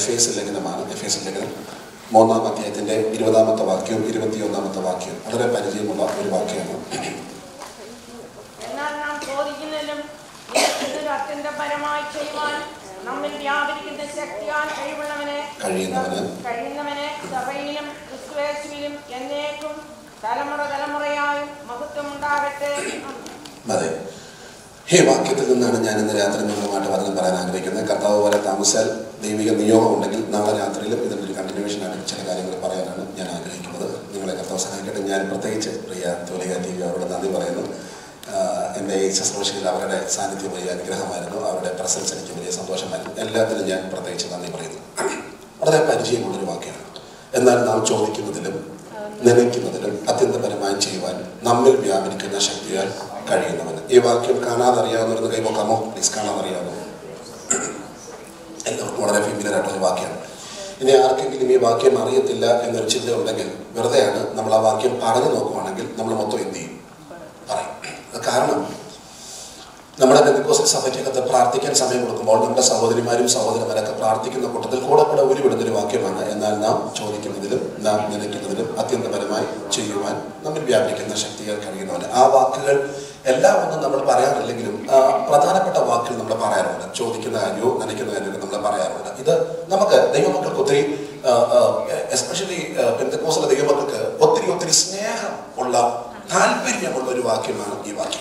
എഫേസ്യർ ലേഖനമാണ്. എഫേസ്യർ ലേഖനം 3-ാം അധ്യായത്തിൻ്റെ 20-ാമത്തെ വാക്യവും 21-ാമത്തെ വാക്യവും വളരെ പരിചയമുള്ള ഒരു വാക്യമാണ്. എന്നാൽ നാം ചോദിക്കുന്നതിലും അത്യന്തപരമായി ചെയ്യുവാൻ നമ്മിൽ വ്യാപരിക്കുന്ന ശക്തിയാൽ കഴിയുന്നവന് സഭയിലും ക്രിസ്തുയേശുവിലും എന്നേക്കും തലമുറയായും മഹത്വം ഉണ്ടാകട്ടെ. അതെ, ഈ വാക്യത്തിൽ നിന്നാണ് ഞാൻ ഇന്ന് രാത്രി നിങ്ങളുമായിട്ട് വചനം പറയാൻ ആഗ്രഹിക്കുന്നത്. കർത്താവ് പോലെ താമസിച്ചാൽ ദൈവിക നിയോഗം ഉണ്ടെങ്കിൽ നാളെ രാത്രിയിലും ഇതിൻ്റെ ഒരു കണ്ടിന്യൂവേഷനാണ് ചില കാര്യങ്ങൾ പറയാനാണ് ഞാൻ ആഗ്രഹിക്കുന്നത്. നിങ്ങളെ കർത്താവ് സഹായിക്കട്ടെ. ഞാൻ പ്രത്യേകിച്ച് പ്രിയ തോലിക TV അവരോട് നന്ദി പറയുന്നു. എൻ്റെ ഈ ശുശ്രൂഷയിൽ അവരുടെ സാന്നിധ്യം വലിയ അനുഗ്രഹമായിരുന്നു. അവരുടെ പ്രസൻസ് എനിക്ക് വലിയ സന്തോഷമായിരുന്നു. എല്ലാത്തിനും ഞാൻ പ്രത്യേകിച്ച് നന്ദി പറയുന്നു. വളരെ പരിചയമുള്ളൊരു വാക്യമാണ്. എന്നാൽ നാം ചോദിക്കുന്നതിലും നനയ്ക്കുന്നതിലും അത്യന്തപരമായി ചെയ്യുവാൻ നമ്മിൽ വ്യാപരിക്കുന്ന ശക്തിയാൽ കഴിയുന്നവന്. ഈ വാക്യം കാണാതറിയാവുന്നവരെന്ന് കൈവക്കാമോ? പ്ലീസ്. കാണാതറിയാമോ? എല്ലാവർക്കും വളരെ ഫെമിലിയറായിട്ടുള്ള വാക്യമാണ്. ഇനി ആർക്കെങ്കിലും ഈ വാക്യം അറിയത്തില്ല എന്നൊരു ചിന്ത ഉണ്ടെങ്കിൽ വെറുതെയാണ്. നമ്മൾ ആ വാക്യം പറഞ്ഞു നോക്കുവാണെങ്കിൽ നമ്മൾ മൊത്തം എന്ത് ചെയ്യും? പറയും. കാരണം നമ്മുടെ പെന്തക്കോസ്തൽ സഭയ്ക്കകത്ത് പ്രാർത്ഥിക്കാൻ സമയം കൊടുക്കുമ്പോൾ നമ്മുടെ സഹോദരിമാരും സഹോദരന്മാരൊക്കെ പ്രാർത്ഥിക്കുന്ന കൂട്ടത്തിൽ കൂടെ ഉരുവിടുന്നൊരു വാക്യമാണ്. എന്നാൽ നാം ചോദിക്കുന്നതിലും നാം നനയ്ക്കുന്നതിലും അത്യന്തപരമായി ചെയ്യുവാൻ നമ്മിൽ വ്യാപരിക്കുന്ന ശക്തിയാൽ കഴിയുന്നവന്. ആ വാക്കുകൾ എല്ലാം ഒന്നും നമ്മൾ പറയാറില്ലെങ്കിലും പ്രധാനപ്പെട്ട വാക്കുകൾ നമ്മൾ പറയാറുണ്ട്. ചോദിക്കുന്ന കാര്യവും നനയ്ക്കുന്ന കാര്യവും നമ്മൾ പറയാറുണ്ട്. ഇത് നമുക്ക് ദൈവമക്കൾക്ക് ഒത്തിരി, എസ്പെഷ്യലി പെന്തക്കോസ്തൽ ദൈവമക്കൾക്ക് ഒത്തിരി സ്നേഹം ഉള്ള, താല്പര്യമുള്ള ഒരു വാക്യമാണ് ഈ വാക്യം.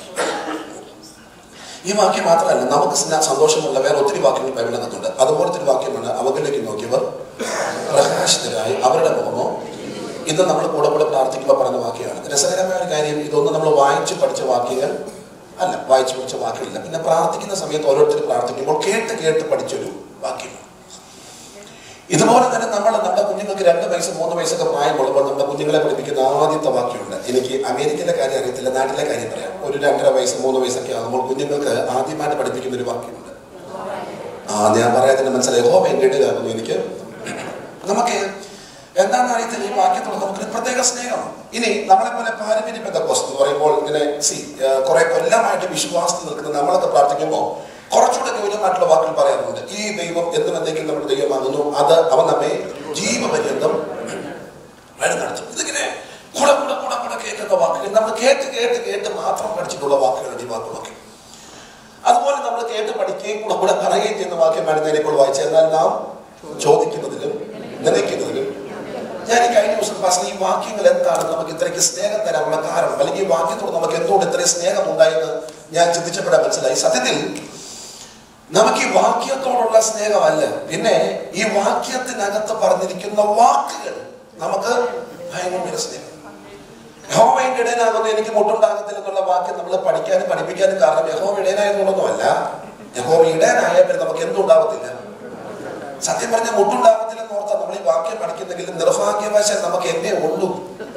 ഈ വാക്യം മാത്രമല്ല, നമുക്ക് സന്തോഷമുള്ള വേറെ ഒത്തിരി വാക്യങ്ങൾ ബൈബിളിനകത്തുണ്ട്. അതുപോലത്തെ ഒരു വാക്യമാണ് അവരിലേക്ക് നോക്കിയവർ പ്രകാശിതരായി അവരുടെ മുഖമോ. ഇത് നമ്മൾ കൂടെ പ്രാർത്ഥിക്കുമ്പോൾ പറഞ്ഞ വാക്യമാണ്. രസകരമായ ഒരു കാര്യം, ഇതൊന്നും നമ്മൾ വായിച്ച് പഠിച്ച വാക്യങ്ങൾ അല്ല, വായിച്ച് പഠിച്ച വാക്യമില്ല. പിന്നെ പ്രാർത്ഥിക്കുന്ന സമയത്ത് ഓരോരുത്തർ പ്രാർത്ഥിക്കുമ്പോൾ കേട്ട് പഠിച്ചൊരു വാക്യമാണ്. ഇതുപോലെ തന്നെ നമ്മുടെ കുഞ്ഞുങ്ങൾക്ക് 2 വയസ്സ് 3 വയസ്സൊക്കെ പ്രായമുള്ളപ്പോൾ നമ്മുടെ കുഞ്ഞുങ്ങളെ പഠിപ്പിക്കുന്ന ആദ്യത്തെ വാക്യമുണ്ട്. എനിക്ക് അമേരിക്കയിലെ കാര്യം അറിയത്തില്ല, നാട്ടിലെ കാര്യം പറയാം. ഒരു 2.5 വയസ്സ് 3 വയസ്സൊക്കെ ആകുമ്പോൾ കുഞ്ഞുങ്ങൾക്ക് ആദ്യമായിട്ട് പഠിപ്പിക്കുന്ന ഒരു വാക്യമുണ്ട്. ഞാൻ പറയാതിന്റെ മനസ്സിലായി, യഹോവ എൻ്റെ ഇടയിലാകുന്നു എനിക്ക്. നമുക്ക് എന്താണെന്ന് അറിയത്തില്ല, ഈ വാക്യത്തോട് നമുക്കൊരു പ്രത്യേക സ്നേഹമാണ്. ഇനി നമ്മളെ പോലെ പാരമ്പര്യ പെന്തക്കോസ്ത് എന്ന് പറയുമ്പോൾ ഇങ്ങനെ കുറെ കൊല്ലമായിട്ട് വിശ്വാസത്തിൽ നിൽക്കുന്ന നമ്മളൊക്കെ പ്രാർത്ഥിക്കുമ്പോൾ കുറച്ചുകൂടെ ഗൗരവമായിട്ടുള്ള വാക്കുകൾ പറയാറുണ്ട്. ഈ ദൈവം എന്നും എന്തെങ്കിലും നമ്മുടെ ദൈവമാകുന്നു, അത് അവൻ നമ്മെ ജീവപര്യന്തം വഴി നടത്തും. ഇതിങ്ങനെ കൂടെ കേൾക്കുന്ന വാക്കുകൾ, നമ്മൾ കേട്ട് മാത്രം പഠിച്ചിട്ടുള്ള വാക്കുകളാണ് ഈ വാക്കുകളൊക്കെ. അതുപോലെ നമ്മൾ കേട്ട് പഠിക്കുകയും കൂടെ പറയുകയും ചെയ്യുന്ന വാക്യമാണ് ഞാനിപ്പോൾ വായിച്ചത്. എന്നാൽ നാം ചോദിക്കുന്നതിലും നനയ്ക്കുന്നതിലും. ഞാൻ ഈ കഴിഞ്ഞ ദിവസം പറഞ്ഞ ഈ വാക്യങ്ങൾ എന്താണ് നമുക്ക് ഇത്രയ്ക്ക് സ്നേഹം തരാനുള്ള കാരണം, അല്ലെങ്കിൽ ഈ വാക്യത്തോട് നമുക്ക് എന്തുകൊണ്ട് ഇത്രയും സ്നേഹം ഉണ്ടായെന്ന് ഞാൻ ചിന്തിച്ചപ്പോഴാണ് മനസ്സിലായി. സത്യത്തിൽ നമുക്ക് ഈ വാക്യത്തോടുള്ള സ്നേഹമല്ല, പിന്നെ ഈ വാക്യത്തിനകത്ത് പറഞ്ഞിരിക്കുന്ന വാക്കുകൾ നമുക്ക് ഭയങ്കര സ്നേഹം. യഹോവ എൻ്റെ ഇടയനാകുന്നു എനിക്ക് മുട്ടുണ്ടാകത്തില്ല എന്നുള്ള വാക്യം നമ്മൾ പഠിക്കാനും പഠിപ്പിക്കാനും കാരണം യഹോവ ഇടയനായതുകൊണ്ടൊന്നുമല്ല. യഹോവ ഇടയനായ പിന്നെ നമുക്ക് എന്തുണ്ടാകത്തില്ല? സത്യം പറഞ്ഞാൽ മുട്ടുണ്ടാകത്തില്ലെന്ന് ഓർത്താൽ നമ്മൾ ഈ വാക്യം പഠിക്കുന്നെങ്കിലും നിർഭാഗ്യവശാൽ നമുക്ക് എന്നെ ഉള്ളൂ.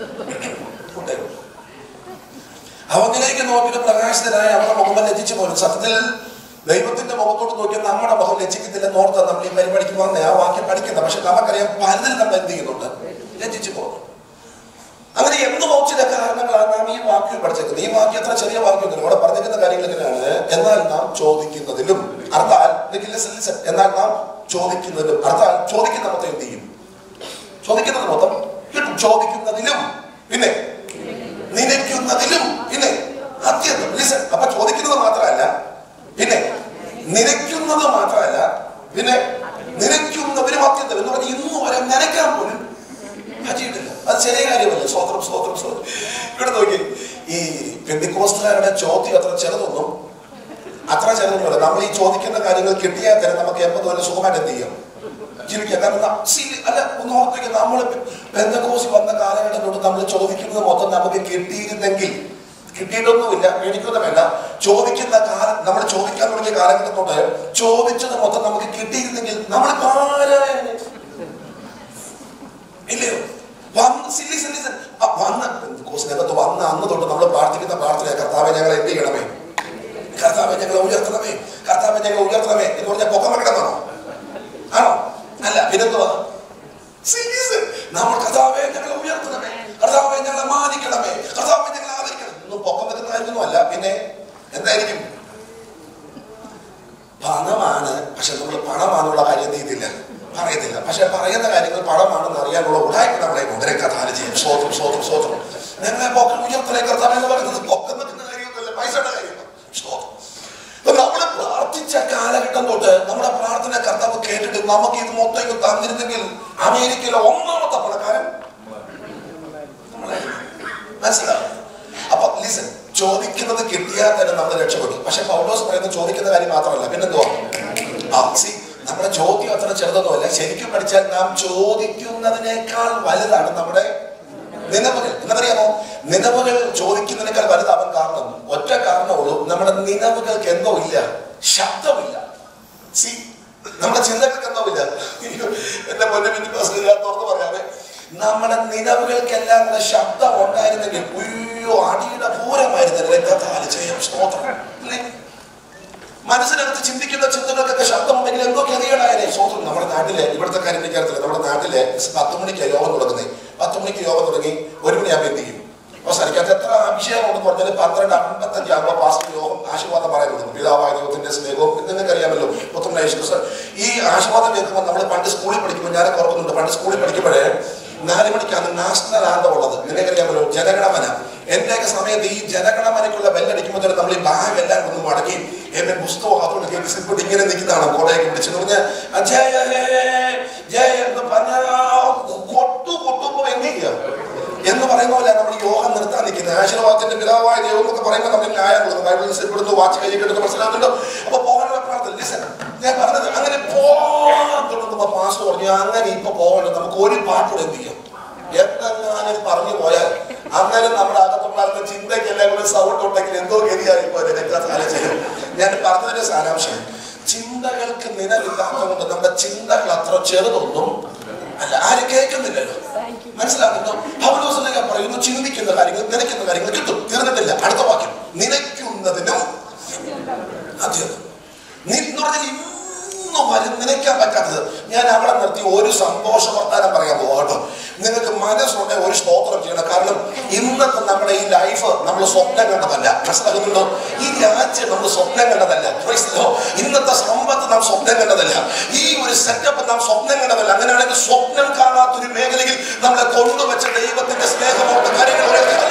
അവനിലേക്ക് നോക്കിയിട്ട് പ്രകാശിതരായ അവരുടെ മുഖം ലജ്ജിച്ചു പോലും. സത്യത്തിൽ ദൈവത്തിന്റെ മുഖത്തോട്ട് നോക്കിയാൽ നമ്മുടെ മുഖം ലജ്ജിക്കത്തില്ലെന്ന് ഓർത്താൽ നമ്മൾ ഈ പരിപാടിക്ക് വന്നേ ആ വാക്യം പഠിക്കുന്നത്. പക്ഷെ നമുക്കറിയാം പലതിൽ നമ്മൾ എന്ത് ചെയ്യുന്നുണ്ട്? ലജ്ജിച്ചു പോകുന്നു. അങ്ങനെ എന്ത് ചില കാരണങ്ങളാണ് നാം ഈ വാക്യം പഠിച്ചേക്കുന്നത്. ഈ വാക്യം അത്ര ചെറിയ വാക്യമൊന്നുമില്ല. ഇവിടെ പറഞ്ഞിരിക്കുന്ന കാര്യങ്ങൾ എങ്ങനെയാണ്? എന്നാൽ നാം ചോദിക്കുന്നതിലും, അർത്ഥാൽ എന്നാൽ നാം ചോദിക്കുന്നതിലും, അർത്ഥാൽ ചോദിക്കുന്ന മൊത്തം എന്ത് ചെയ്യും? ചോദിക്കുന്നത് മൊത്തം കിട്ടും. ചോദിക്കുന്നതിലും പിന്നെ നനയ്ക്കുന്നതിലും പിന്നെ അത്യന്തം. ലിസൺ. അപ്പൊ ചോദിക്കുന്നത് മാത്രമല്ല, പിന്നെ നനയ്ക്കുന്നത് മാത്രമല്ല, പിന്നെ നനയ്ക്കുന്നതിലും അത്യന്തം എന്ന് പറഞ്ഞാൽ ഇന്നു വരെ നനയ്ക്കാൻ പോലും പറ്റിയിട്ടില്ല. അത് ചെറിയ കാര്യമല്ല. സ്വോത്രം. ഇവിടെ നോക്കി, ഈ പെന്തക്കോസ്തുകാരുടെ ചോദ്യം അത്ര ചെറുതൊന്നുമല്ല. നമ്മൾ ഈ ചോദിക്കുന്ന കാര്യങ്ങൾ കിട്ടിയാൽ തന്നെ നമുക്ക് 80 കൊല്ലം സുഖമായിട്ട് എന്ത് ചെയ്യാം? ജീവിക്കാം. കാരണം അല്ല, ഒന്ന് ഓർത്തിരിക്കുക, നമ്മൾ പെന്തക്കോസ്ത് വന്ന കാലഘട്ടം തൊട്ട് നമ്മൾ ചോദിക്കുന്നത് മൊത്തം നമുക്ക് കിട്ടിയിരുന്നെങ്കിൽ, കിട്ടിയിട്ടൊന്നുമില്ല, മേടിക്കൊന്നും വേണ്ട, ചോദിക്കുന്ന കാലം, നമ്മൾ ചോദിക്കാൻ തുടങ്ങിയ കാലഘട്ടം തൊട്ട് ചോദിച്ചത് മൊത്തം നമുക്ക് കിട്ടിയിരുന്നെങ്കിൽ നമ്മൾ ഇല്ലയോ? പെന്തക്കോസ്തിനകത്ത് വന്ന അന്ന് തൊട്ട് നമ്മൾ പ്രാർത്ഥിക്കുന്ന പ്രാർത്ഥന, കർത്താവേ ഞങ്ങളെ എന്ത് ചെയ്യണമേ, കർത്താവേ ഞങ്ങളെ ഉയർത്തണമേ, കർത്താവേ ഞങ്ങളെ ഉയർത്തണമേ എന്ന് പറഞ്ഞാൽ പൊക്കം വെക്കണമെന്നാണോ? ആണോ? അല്ല, പിന്നെന്തുവാ? നമ്മൾ കർത്താവേ ഞങ്ങളെ ഉയർത്തണമേ, കർത്താവേ ഞങ്ങളെ മാനിക്കണമേ, കർത്താവേ ഞങ്ങളെ ആദരിക്കണം. ഒന്നും പൊക്കം വെക്കുന്ന കാര്യമൊന്നും അല്ല. പിന്നെ എന്തായിരിക്കും? പണമാണ്. പക്ഷെ നമ്മൾ പണമാണെന്നുള്ള കാര്യം എന്ത് ചെയ്തില്ല? പറയത്തില്ല. പക്ഷെ പറയുന്ന കാര്യങ്ങൾ പണമാണെന്ന് അറിയാനുള്ള ഉടായ്പ നമ്മളെ ഉദര കഥാന ചെയ്യും. സ്വോത്രം സ്വോത്രം സ്വോത്രം. ഞങ്ങളെ ഉയർത്തലേ കർത്താവ് എന്ന് പറയുന്നത് പൊക്കം നിൽക്കുന്ന കാര്യമൊന്നുമല്ല, പൈസയുടെ കാര്യമാണ്. സ്വോത്രം. അപ്പൊ നമ്മള് പ്രാർത്ഥിച്ച കാലഘട്ടം തൊട്ട് നമ്മുടെ പ്രാർത്ഥന കർത്താവ് കേട്ടിട്ട് നമുക്ക് ഇത് മൊത്തം ഇങ്ങ് തന്നിരുന്നെങ്കിൽ അമേരിക്കയിലെ ഒന്നാമത്തെ പണക്കാരൻ മനസ്സിലാവും. അപ്പൊ ലിസൺ, ചോദിക്കുന്നത് കിട്ടിയാൽ തന്നെ നമ്മൾ രക്ഷപ്പെടും. പക്ഷെ പൗലോസ് പറയുന്നത് ചോദിക്കുന്ന കാര്യം മാത്രമല്ല, പിന്നെന്തുവാ? നമ്മുടെ ചോദ്യം അത്ര ചെറുതൊന്നുമല്ല. ശരിക്കും പഠിച്ചാൽ നാം ചോദിക്കുന്നതിനേക്കാൾ വലുതാണ് നമ്മുടെ നിലവുകൾ. എന്നറിയാമോ? നിലവുകൾ ചോദിക്കുന്നതിനേക്കാൾ വലുതാവാൻ കാരണം ഒറ്റ കാരണമുള്ളൂ, നമ്മുടെ നിലവുകൾക്ക് എന്തോ ഇല്ല, ശബ്ദമില്ല. നമ്മുടെ ചിന്തകൾക്ക് എന്തോ ഇല്ല. എന്റെ പൊന്നെ പിന്നെ തുറന്നു പറയാതെ, നമ്മുടെ നിലവുകൾക്കെല്ലാം കൂടെ ശബ്ദം ഉണ്ടായിരുന്നെങ്കിൽ അടിയുടെ പൂരമായിരുന്നല്ലേ ചെയ്യാം. സ്തോത്രം. അല്ലേ? മനസ്സിനകത്ത് ചിന്തിക്കുന്ന ചിന്തകൾക്കൊക്കെ ശബ്ദമുണ്ടെങ്കിൽ എന്തൊക്കെ അറിയണായേ. സ്തോത്രം. നമ്മുടെ നാട്ടിലെ ഇവിടുത്തെ കാര്യം എനിക്കറിയത്തില്ല. നമ്മുടെ നാട്ടിലെ 10 മണിക്ക് യോഗം തുടങ്ങുന്നത്. 10 മണിക്ക് യോഗം തുടങ്ങി 1 മണിയാകുമ്പോൾ എന്ത് ചെയ്യും? അവസാനിക്കാത്ത എത്ര അഭിഷേകം കൊണ്ട് പറഞ്ഞാൽ 12:55 ആകുമ്പോൾ പാസ്റ്റർ യോഗം ആശീർവാദം പറയാൻ തുടങ്ങും. പിതാവായ ദൈവത്തിന്റെ സ്നേഹവും നിങ്ങൾക്ക് അറിയാമല്ലോ. പുത്രനായ യേശു. ഈ ആശീർവാദം കേൾക്കുമ്പോൾ നമ്മൾ പണ്ട് സ്കൂളിൽ പഠിക്കുമ്പോൾ ഞാനൊക്കെ ഓർക്കുന്നുണ്ട്. പണ്ട് സ്കൂളിൽ പഠിക്കുമ്പോഴേ 4 മണിക്കാണ് നാഷണൽ ആന്തം ഉള്ളത്. നിങ്ങൾക്കറിയാമല്ലോ, ജനഗണമന. എന്റെയൊക്കെ സമയത്ത് ഈ ജനഗണമനക്കുള്ള ബെല്ലടിക്കുമ്പോൾ തന്നെ നമ്മൾ ഈ ബാഗ് എല്ലാം ഒന്ന് മടക്കി എന്നെ പുസ്തകം അതുകൊണ്ട് കേൾപ്പിട്ട് ഇങ്ങനെ നിൽക്കുന്നതാണ്. കോടയൊക്കെ പിടിച്ചെന്ന് പറഞ്ഞാൽ ജയ ജയ എന്ന് പറഞ്ഞാൽ കൊട്ടുമ്പോ എന്തില്ല എന്ന് പറയുന്ന പോലെ നമ്മൾ യോഗം നിർത്താൻ നിൽക്കുന്നത്. ആശീർവാദത്തിന്റെ പിതാവായ ദൈവം എന്നൊക്കെ പറയുമ്പോൾ നമ്മൾ ന്യായം കൊടുക്കുന്നു. ബൈബിളിൽ സ്ഥിരപ്പെടുന്നു, വാച്ച് കൈ കിട്ടുന്നു. മനസ്സിലാകുന്നുണ്ടോ? അപ്പൊ പോകാനുള്ള പ്രാർത്ഥന. ലിസൺ, ഞാൻ പറഞ്ഞത് അങ്ങനെ പോകാൻ തുടങ്ങുമ്പോ പാസ് പറഞ്ഞു അങ്ങനെ ഇപ്പൊ പോകണ്ട, നമുക്ക് ഒരു പാട്ടോടെ എന്ത് ചെയ്യാം എന്തെങ്ങാനും പറഞ്ഞു പോയാൽ അങ്ങനെ നമ്മുടെ അകത്തുണ്ടാകുന്ന ചിന്തയ്ക്കെല്ലാം കൂടെ സൗണ്ട് ഉണ്ടെങ്കിൽ എന്തോ ഗതിയായിപ്പോ ചെയ്യും. ഞാൻ പറഞ്ഞതിന്റെ സാരാംശം, ചിന്തകൾക്ക് നിലവില്ലാത്തതുകൊണ്ട് നമ്മുടെ ചിന്തകൾ അത്ര ചെറുതൊന്നും അല്ല. ആരും കേൾക്കുന്നില്ലല്ലോ. മനസ്സിലാക്കുന്നു? പൗലോസ് പറയുന്നു, ചിന്തിക്കുന്ന കാര്യങ്ങൾ നനയ്ക്കുന്ന കാര്യങ്ങൾ കിട്ടും. തീർന്നിട്ടില്ല. അടുത്ത വാക്യം, നനയ്ക്കുന്നതിനും ആദ്യം നനയ്ക്കാൻ പറ്റാത്തത്. ഞാൻ അവിടെ നിർത്തി ഒരു സന്തോഷ വർത്താനം പറയാൻ പോകട്ടോ. നിങ്ങൾക്ക് മനസ്സുണ്ടെങ്കിൽ ഒരു സ്തോത്രം ചെയ്യണം. കാരണം ഇന്നത്തെ നമ്മുടെ ഈ ലൈഫ് നമ്മൾ സ്വപ്നം കണ്ടതല്ല. മനസ്സിലാക്കുന്നുണ്ടോ? ഈ രാജ്യം നമ്മൾ സ്വപ്നം കണ്ടതല്ല. ഇന്നത്തെ സമ്പത്ത് നാം സ്വപ്നം കണ്ടതല്ല. ഈ ഒരു സെറ്റപ്പ് നാം സ്വപ്നം കണ്ടതല്ല. അങ്ങനെയാണെങ്കിൽ സ്വപ്നം കാണാത്തൊരു മേഖലയിൽ നമ്മളെ കൊണ്ടുവച്ച ദൈവത്തിന്റെ സ്നേഹമോട്ട് കാര്യങ്ങൾ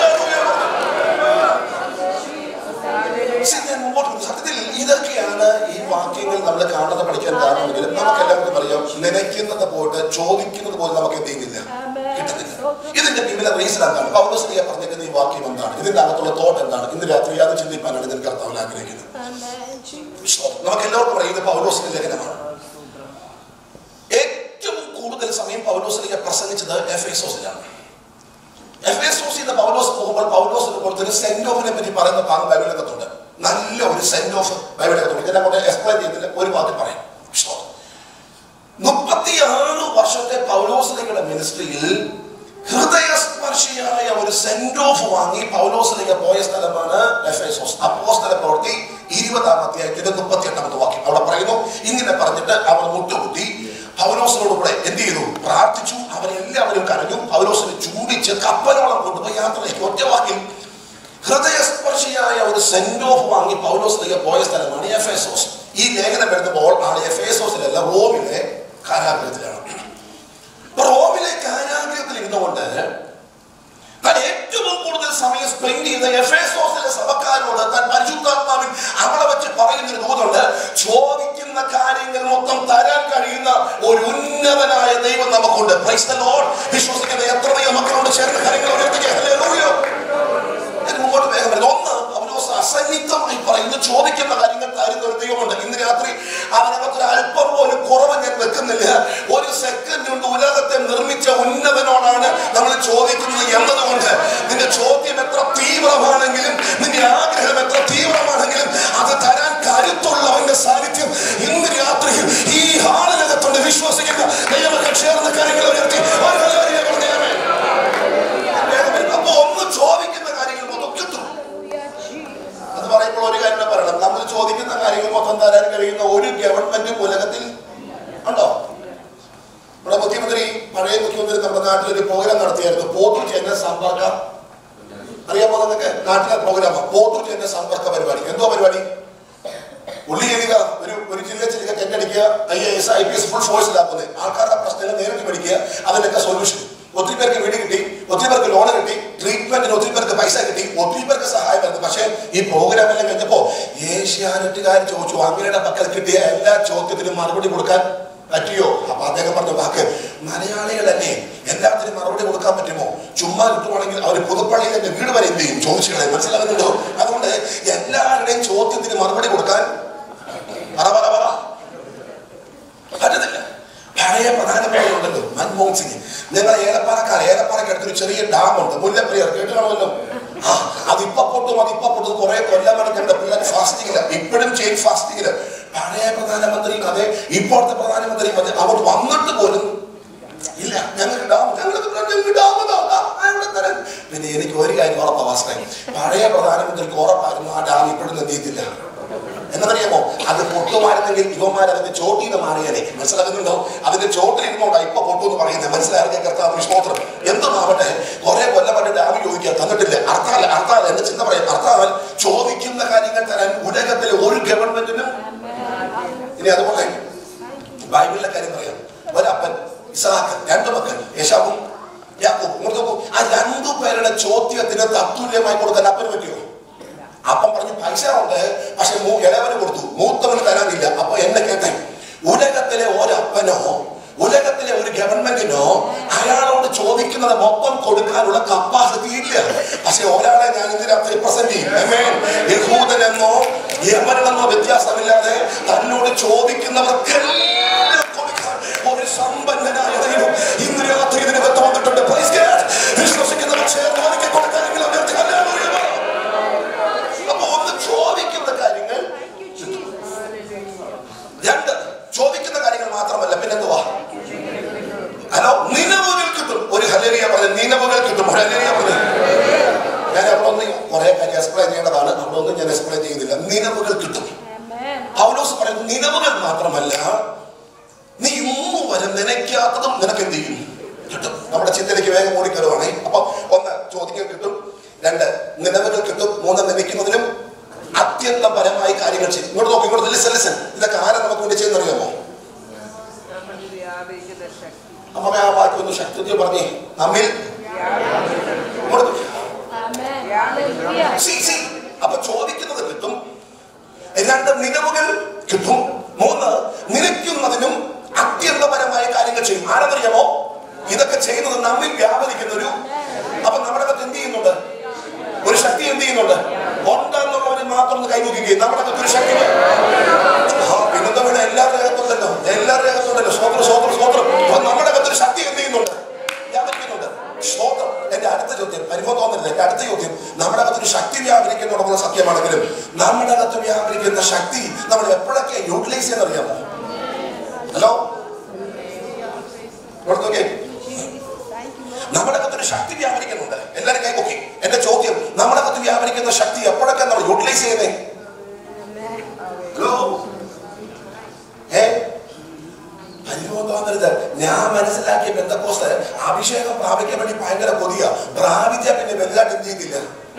സത്യത്തിൽ ഇതൊക്കെയാണ് ഈ വാക്യങ്ങൾ നമ്മൾ കാണുന്നത് പഠിക്കാൻ കാരണമെങ്കിലും നമുക്ക് എല്ലാവർക്കും അറിയാം, നനയ്ക്കുന്നത് പോയിട്ട് ചോദിക്കുന്നത് പോലെ നമുക്ക് എന്ത് ചെയ്യുന്നില്ല, കിട്ടുന്നില്ല. ഇതിന്റെ പിന്നിലെ റീസൺ എന്താണ്? പൗലോസ് പറഞ്ഞിരിക്കുന്ന ഈ വാക്യം എന്താണ്? ഇതിന്റെ അകത്തുള്ള തോട്ട് എന്താണ്? ഇന്ന് രാത്രി അത് ചിന്തിക്കാനാണ് ഇതിന് കർത്താവിൽ ആഗ്രഹിക്കുന്നത്. നമുക്ക് എല്ലാവർക്കും അറിയാം, ഇത് പൗലോസിന്റെ ലേഖനമാണ്. ഏറ്റവും കൂടുതൽ സമയം പൗലോസ് പ്രസംഗിച്ചത് എഫേസോസിലാണ്. എഫേസോസിൽ പൗലോസ് പോകുമ്പോൾ പൗലോസിന് കൊടുത്തൊരു സെന്റ് ഓഫിനെ പറ്റി പറയുന്ന ഭാഗം ബൈബിളിനകത്തുണ്ട്. നല്ല ഒരു സെന്റ് ഓഫ് ബൈബിളിനകത്തുണ്ട്. ഇതിനെ കൊണ്ട് എക്സ്പ്ലെയിൻ ചെയ്തില്ല, ഒരു വാക്ക് പറയാം. 36 വർഷത്തെ പൗലോസിലേക്കുള്ള മിനിസ്ട്രിയിൽ ഹൃദയസ്പർശിയായ ഒരു സെന്റ് ഓഫ് വാങ്ങി പൗലോസിലേക്ക് പോയ സ്ഥലമാണ് എഫേസോസ്. അപ്പോസ്തല പ്രവൃത്തി 20-ാം അധ്യായത്തിന്റെ 38-ാമത്തെ വാക്യം. അവിടെ പറയുന്നു, ഇങ്ങനെ പറഞ്ഞിട്ട് അവർ മുട്ടുകുത്തി പൗലോസിനോട് കൂടെ എന്ത് ചെയ്തു? പ്രാർത്ഥിച്ചു. അവരെല്ലാവരും കരഞ്ഞു. പൗലോസിനെ ചൂണ്ടിച്ച് കപ്പലോളം കൊണ്ടുപോയി യാത്രയിലേക്ക്. ഒറ്റ വാക്കിൽ ഹൃദയസ്പർശിയായ ഒരു സെന്റ് ഓഫ് വാങ്ങി പൗലോസിലേക്ക് പോയ സ്ഥലമാണ് എഫേസോസ്. ഈ ലേഖനം എഴുതുമ്പോൾ ആണ് എഫേസോസിലല്ല, റോമിലെ കാരാഗ്രഹത്തിലാണ്. റോമിലെ കാരാഗ്രഹത്തിൽ ഇരുന്നുകൊണ്ട് താൻ ഏറ്റവും കൂടുതൽ സമയം സ്പെൻഡ് ചെയ്ത എഫേസോസിലെ സഭക്കാരോട് താൻ പരിശുദ്ധാത്മാവിൽ അവിടെ വെച്ച് പറയുന്നൊരു തോന്നുണ്ട്, ചോദിക്കുന്ന കാര്യങ്ങൾ മൊത്തം തരാൻ കഴിയുന്ന ഒരു ഉന്നതനായ ദൈവം നമുക്കുണ്ട്. Praise the lord. വിശ്വസിക്കുന്ന എത്രയോ മക്കളോട് ചേർന്ന കാര്യങ്ങൾ മുമ്പോട്ട് വേഗം വരുന്നത്. ഒന്ന്, പൗലോസ് അസന്നിഗ്ധമായി പറയുന്നു, ചോദിക്കുന്ന കാര്യങ്ങൾ തരുന്ന ഒരു ദൈവമുണ്ട്. ഇന്ന് രാത്രി അതിനകത്തൊരു അല്പം പോലും കുറവ് ഞാൻ വെക്കുന്നില്ല. ഒരു സെക്കൻഡ് കൊണ്ട് ഉലകത്തെ നിർമ്മിച്ച ഉന്നതനോടാണ് നമ്മൾ ചോദിക്കുന്നത് എന്നതുകൊണ്ട് നിന്റെ ചോദ്യം എത്ര തീവ്രമാണെങ്കിലും, നിന്റെ ആഗ്രഹം എത്ര തീവ്രമാണെങ്കിലും അത് തരാൻ കരുത്തുള്ളവന്റെ സാന്നിധ്യം ഇന്ന് രാത്രി ഈ ഹാളിനകത്തുണ്ട്. വിശ്വസിക്കുന്ന ദൈവമക്കൾ ചേർന്ന കാര്യങ്ങൾ ഉയർത്തി അപ്പൊ ഒന്ന് ചോദിക്കുന്ന കാര്യങ്ങൾ മൊത്തം കിട്ടും. അത് പറയുമ്പോൾ ഒരു കാര്യം പറയണം, നമ്മൾ ചോദിക്കുന്ന കാര്യങ്ങൾ മൊത്തം തരാൻ കഴിയുന്ന ഒരു ഗവൺമെന്റും ഉലകത്തിൽ ഉണ്ടോ? നമ്മുടെ മുഖ്യമന്ത്രി, പഴയ മുഖ്യമന്ത്രി നമ്മുടെ നാട്ടിലൊരു പ്രോഗ്രാം നടത്തിയായിരുന്നു, പോത്തൂർ ചെന്ന സമ്പർക്ക. അറിയാമോ നിങ്ങൾക്ക്? നാട്ടിലെ പ്രോഗ്രാം പോത്തൂർ ചെന്ന സമ്പർക്ക പരിപാടി. എന്തോ പരിപാടി? ഉള്ളി എഴുതുക, ഒരു ജില്ല ചെല്ലുക, ടെൻഡടിക്കുക, IAS IPS ഫുൾ ഫോഴ്സിലാക്കുന്നത്. ആൾക്കാർ ഈ പ്രോഗ്രാം എല്ലാം കഴിഞ്ഞപ്പോ ഏഷ്യാനെറ്റുകാർ ചോദിച്ചു അങ്ങയുടെ പക്കൽ കിട്ടിയ എല്ലാ ചോദ്യത്തിനും മറുപടി കൊടുക്കാൻ പറ്റിയോ? അപ്പൊ അദ്ദേഹം പറഞ്ഞ വാക്ക്, മലയാളികളല്ലേ, എല്ലാത്തിനും മറുപടി കൊടുക്കാൻ പറ്റുമോ? ചുമ്മാ കിട്ടുവാണെങ്കിൽ അവർ പുതുപ്പള്ളിയിൽ എന്റെ വീട് വരെ എന്ത് ചെയ്യും? ചോദിച്ചുകളെ. മനസ്സിലാകുന്നുണ്ടോ? അതുകൊണ്ട് എല്ലാവരുടെയും ചോദ്യത്തിന് മറുപടി കൊടുക്കാൻ പറ്റത്തില്ല. പഴയ പ്രധാനമന്ത്രി ഉണ്ടല്ലോ മൻമോഹൻ സിംഗ്, ഞങ്ങൾ ഏലപ്പാറയ്ക്ക് അടുത്തൊരു ചെറിയ ഡാമുണ്ട്, മുല്ലപ്പെരിയാർ, കേട്ടുകാണുമല്ലോ. അതിപ്പോ പൊട്ടും കുറെ കൊല്ലമാണ് ഞങ്ങളുടെ പിള്ളേർ ഫാസ്റ്റിങ്ങില്ല, ഇപ്പോഴും ചെയിൻ ഫാസ്റ്റിങ്ങില്. പഴയ പ്രധാനമന്ത്രിയും അതെ ഇപ്പോഴത്തെ പ്രധാനമന്ത്രിയും അതെ അവർ വന്നിട്ട് പോലും ഇല്ല ഞങ്ങൾക്ക് ഡാം. പിന്നെ എനിക്ക് ഒരു കാര്യം ഉറപ്പാ വാസ്തവം, പഴയ പ്രധാനമന്ത്രിക്ക് ഉറപ്പായിരുന്നു ആ ഡാം ഇപ്പോഴും നീത്തില്ല. എന്നറിയാമോ? അത് പൊട്ടുമായിരുന്നെങ്കിൽ ഇവന്മാർ അതിന്റെ ചോട്ടിന്ന് മാറിയാലേ. മനസ്സിലാക്കുന്നുണ്ടോ? അതിന്റെ ചോട്ടിലിരുന്നോണ്ടാ ഇപ്പൊ പൊട്ടു എന്ന് പറയുന്നത്. മനസ്സിലാക്കിയ കർത്താവ് സ്തോത്രം. എന്തുമാവട്ടെ, കുറെ കൊല്ലപ്പെട്ട് ഡാം ചോദിക്കാൻ തന്നിട്ടില്ല. അർത്ഥാൽ എന്റെ ചിന്ത പറയാം, അർത്ഥാൽ ചോദിക്കുന്ന കാര്യങ്ങൾ തരാൻ ഉലകത്തിലെ ഒരു ഗവൺമെന്റിനും. ഇനി അതുപോലെ ബൈബിളിലെ കാര്യം പറയാം. ഒരപ്പൻ ഇസ്ഹാക്ക്, 2 മക്കൾ യേശാവും യാക്കോബും. ആ 2 പേരുടെ ചോദ്യത്തിന് തത്തുല്യമായി കൊടുക്കാൻ അപ്പന് പറ്റിയോ? അപ്പം പറഞ്ഞു പൈസ ഉണ്ട്, പക്ഷെ ഇളവന് കൊടുത്തു, മൂത്തവന് തരാനില്ല. അപ്പൊ എന്നെ കേട്ടെ, ഉലകത്തിലെ ഒരപ്പനോ ഉലകത്തിലെ ഒരു ഗവൺമെന്റിനോ അയാളോട് ചോദിക്കുന്നത് മൊത്തം കൊടുക്കാനുള്ള കപ്പാസിറ്റി ഇല്ല. പക്ഷെ ഒരാളെ ഞാൻ ഇന്ന് രാത്രി പ്രസന്റ് ചെയ്യും. യഹൂദനെന്നോ യമനെന്നോ വ്യത്യാസമില്ലാതെ തന്നോട് ചോദിക്കുന്നവർക്കെല്ലാം കൊടുക്കാൻ ഒരു സമ്പന്നനായ ദൈവം ഇന്ന് രാത്രി ഇതിനകത്ത് വന്നിട്ടുണ്ട്. വിശ്വസിക്കുന്നവർ ചേർന്ന് എനിക്ക് കൊടുക്കാനെങ്കിലും ചോദിക്കുന്ന കാര്യങ്ങൾ, 2 ചോദിക്കുന്ന കാര്യങ്ങൾ മാത്രമല്ല, പിന്നെന്തുവാ? ഹലോ, നിലവുകൾ കിട്ടും. ഒരു ഹല്ലേലൂയ പറഞ്ഞു. നിലവുകൾ കിട്ടും. ഒരു ഹല്ലേലൂയ പറഞ്ഞു. ഞാൻ അവിടെ ഒന്ന് കുറെ കാര്യം എക്സ്പ്ലെയിൻ ചെയ്യേണ്ടതാണ്, അവിടെ ഒന്നും ഞാൻ എക്സ്പ്ലെയിൻ ചെയ്യുന്നില്ല. നിലവുകൾ കിട്ടും. പൗലോസ് പറയുന്നു, നിലവുകൾ മാത്രമല്ല, നീ ഇന്നു വരെ നനയ്ക്കാത്തതും നിനക്ക് എന്ത് ചെയ്യും? കിട്ടും. നമ്മുടെ ചിന്തയിലേക്ക് വേഗം ഓടിക്കരുവാണേ. അപ്പൊ 1 ചോദിക്കാൻ കിട്ടും, 2 നിലവുകൾ കിട്ടും, 3 നനയ്ക്കുന്നതിനും അത്യന്തപരമായി കാര്യങ്ങൾ ചെയ്യും. ഇങ്ങോട്ട് നോക്കി, ഇങ്ങോട്ട് ലിസൺ. ഇതൊക്കെ ആരെ നമുക്ക് വേണ്ടി ചെയ്യുന്നറിയാമോ? അമ്മ ആ വാക്ക് ഒന്ന് ശക്തി പറഞ്ഞേ, നമ്മിൽ. അപ്പൊ ചോദിക്കുന്നത് കിട്ടും, 2 നിലവുകൾ കിട്ടും, 3 നിലയ്ക്കുന്നതിനും അത്യന്തപരമായ കാര്യങ്ങൾ ചെയ്യും. ആരെന്നറിയാമോ? ഇതൊക്കെ ചെയ്യുന്നത് നമ്മിൽ വ്യാപരിക്കുന്നൊരു. അപ്പൊ നമ്മുടെ അകത്ത് എന്ത് ചെയ്യുന്നുണ്ട്? ഒരു ശക്തി എന്ത് ചെയ്യുന്നുണ്ട്? ഉണ്ടെന്നുള്ളവര് മാത്രം ഒന്ന് കൈമുക്കുകയും നമ്മുടെ അകത്ത് ഒരു ശക്തി. പിന്നെന്താ വേണം? എല്ലാവരുടെ അകത്തുണ്ടല്ലോ. സ്വോത്രം. അപ്പൊ നമ്മുടെ അകത്തൊരു ശക്തി എന്ത് ചെയ്യുന്നുണ്ട്? വ്യാപരിക്കുന്നുണ്ട്. സ്വോത്രം. എന്റെ അടുത്ത ചോദ്യം, പരിഭവം തോന്നില്ല. എന്റെ അടുത്ത ചോദ്യം, നമ്മുടെ അകത്തൊരു ശക്തി വ്യാപരിക്കുന്നുണ്ടെന്ന സത്യമാണെങ്കിലും നമ്മുടെ അകത്ത് വ്യാപരിക്കുന്ന ശക്തി നമ്മൾ എപ്പോഴൊക്കെ യൂട്ടിലൈസ് ചെയ്യാൻ അറിയാമോ? ഹലോ, നോക്കേ, നമ്മുടെ അകത്തൊരു ശക്തി വ്യാപരിക്കുന്നുണ്ട്. എല്ലാവരും കൈ പൊക്കി. എന്റെ ചോദ്യം, നമ്മുടെ അകത്ത് വ്യാപരിക്കുന്ന ശക്തി എപ്പോഴൊക്കെ നമ്മൾ യൂട്ടിലൈസ് ചെയ്യുന്നേ? ഹലോ, ഞാൻ മനസ്സിലാക്കിയ പെന്തക്കോസ്ത് അഭിഷേകം പ്രാപിക്കാൻ വേണ്ടി ഭയങ്കര കൊതിയ. പ്രാപിച്ച പിന്നെ വലുതായിട്ട് എന്ത് ചെയ്തില്ല.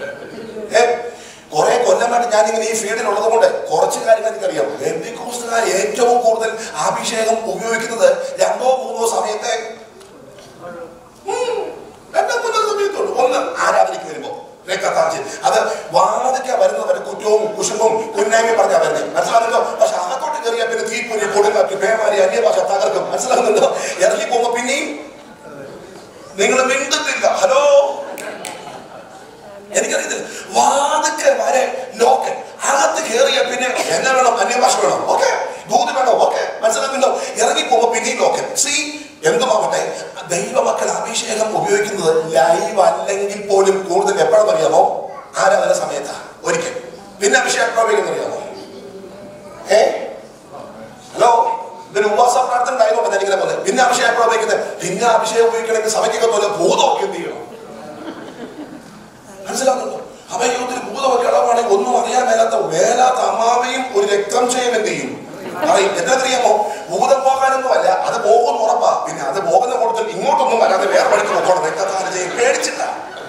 കുറെ കൊല്ലമായിട്ട് ഞാനിങ്ങനെ ഈ ഫീൽഡിൽ ഉള്ളത് കൊണ്ട് കുറച്ച് കാര്യങ്ങൾ എനിക്കറിയാം. പെന്തക്കോസ്തുകാർ ഏറ്റവും കൂടുതൽ അഭിഷേകം ഉപയോഗിക്കുന്നത് 2-3 സമയത്തെ സമയത്തുള്ളൂ. 1 ആരാധനയ്ക്ക് വരുമ്പോ അത് വാദിക്കാൻ വരുന്നവരെ കുറ്റവും കുശുമ്പും കുന്നായ്മയും പറഞ്ഞാൽ വരുന്നത്. മനസ്സിലാകുന്നുണ്ടോ? പക്ഷെ അകത്തോട്ട് കയറിയാൽ പിന്നെ തീപ്പൊരി കൊടുക്കാറ്റ് പേമാരി അന്യഭാഷ തകർക്കും. മനസ്സിലാകുന്നുണ്ടോ? ഇറങ്ങി പോകുമ്പോ പിന്നെയും നിങ്ങൾ മിണ്ടുന്നില്ല. ഹലോ, എനിക്കറിയത്തില്ല. വാദിക്കൽ വരെ ലോക്കൽ. അകത്ത് കയറിയ പിന്നെ എന്നെ വേണം? അന്യഭാഷ വേണം, ഓക്കെ. ഭൂതി വേണം, ഓക്കെ. മനസ്സിലാകുന്നുണ്ടോ? ഇറങ്ങി പോകുമ്പോ പിന്നെയും ലോക്കൽ. എന്തുമാവട്ടെ, ദൈവമക്കൾ അഭിഷേകം ഉപയോഗിക്കുന്നത് ലൈവ് അല്ലെങ്കിൽ പോലും കൂടുതൽ എപ്പോഴാണെന്ന് അറിയാമോ? ആരാധന സമയത്താ ഒരിക്കൽ. പിന്നെ അഭിഷേകം പ്രയോഗിക്കുന്നത് അറിയാമോ? ഹലോ, ഇതൊരു ഉപവാസ പ്രാർത്ഥന ഉണ്ടായതുകൊണ്ട് ഞാനിങ്ങനെ പോലെ. പിന്നെ അഭിഷേകം പ്രയോഗിക്കുന്നത്, പിന്നെ അഭിഷേകം ഉപയോഗിക്കണമെങ്കിൽ സഭയ്ക്കൊക്കെ പോലെ ഭൂതമൊക്കെ എന്ത് ചെയ്യണം? മനസ്സിലാകുന്നുണ്ടോ? അവയൊരു ഭൂതമൊക്കെ ഇളവാണെങ്കിൽ ഒന്നും അറിയാൻ മേലാത്ത അമ്മാവയും ഒരു രക്തം ചെയ്യും എന്ത് ചെയ്യും? എന്താണെന്നറിയാമോ? ഭൂതം പോകാനൊന്നും അല്ല, അത് പോകുന്ന ഉറപ്പാ. പിന്നെ അത് പോകുന്ന കൂടുതൽ ഇങ്ങോട്ടൊന്നും വരാതെ വേറെ വഴിക്ക് നോക്കണം. രക്തദാനം ചെയ്യും പേടിച്ചില്ല.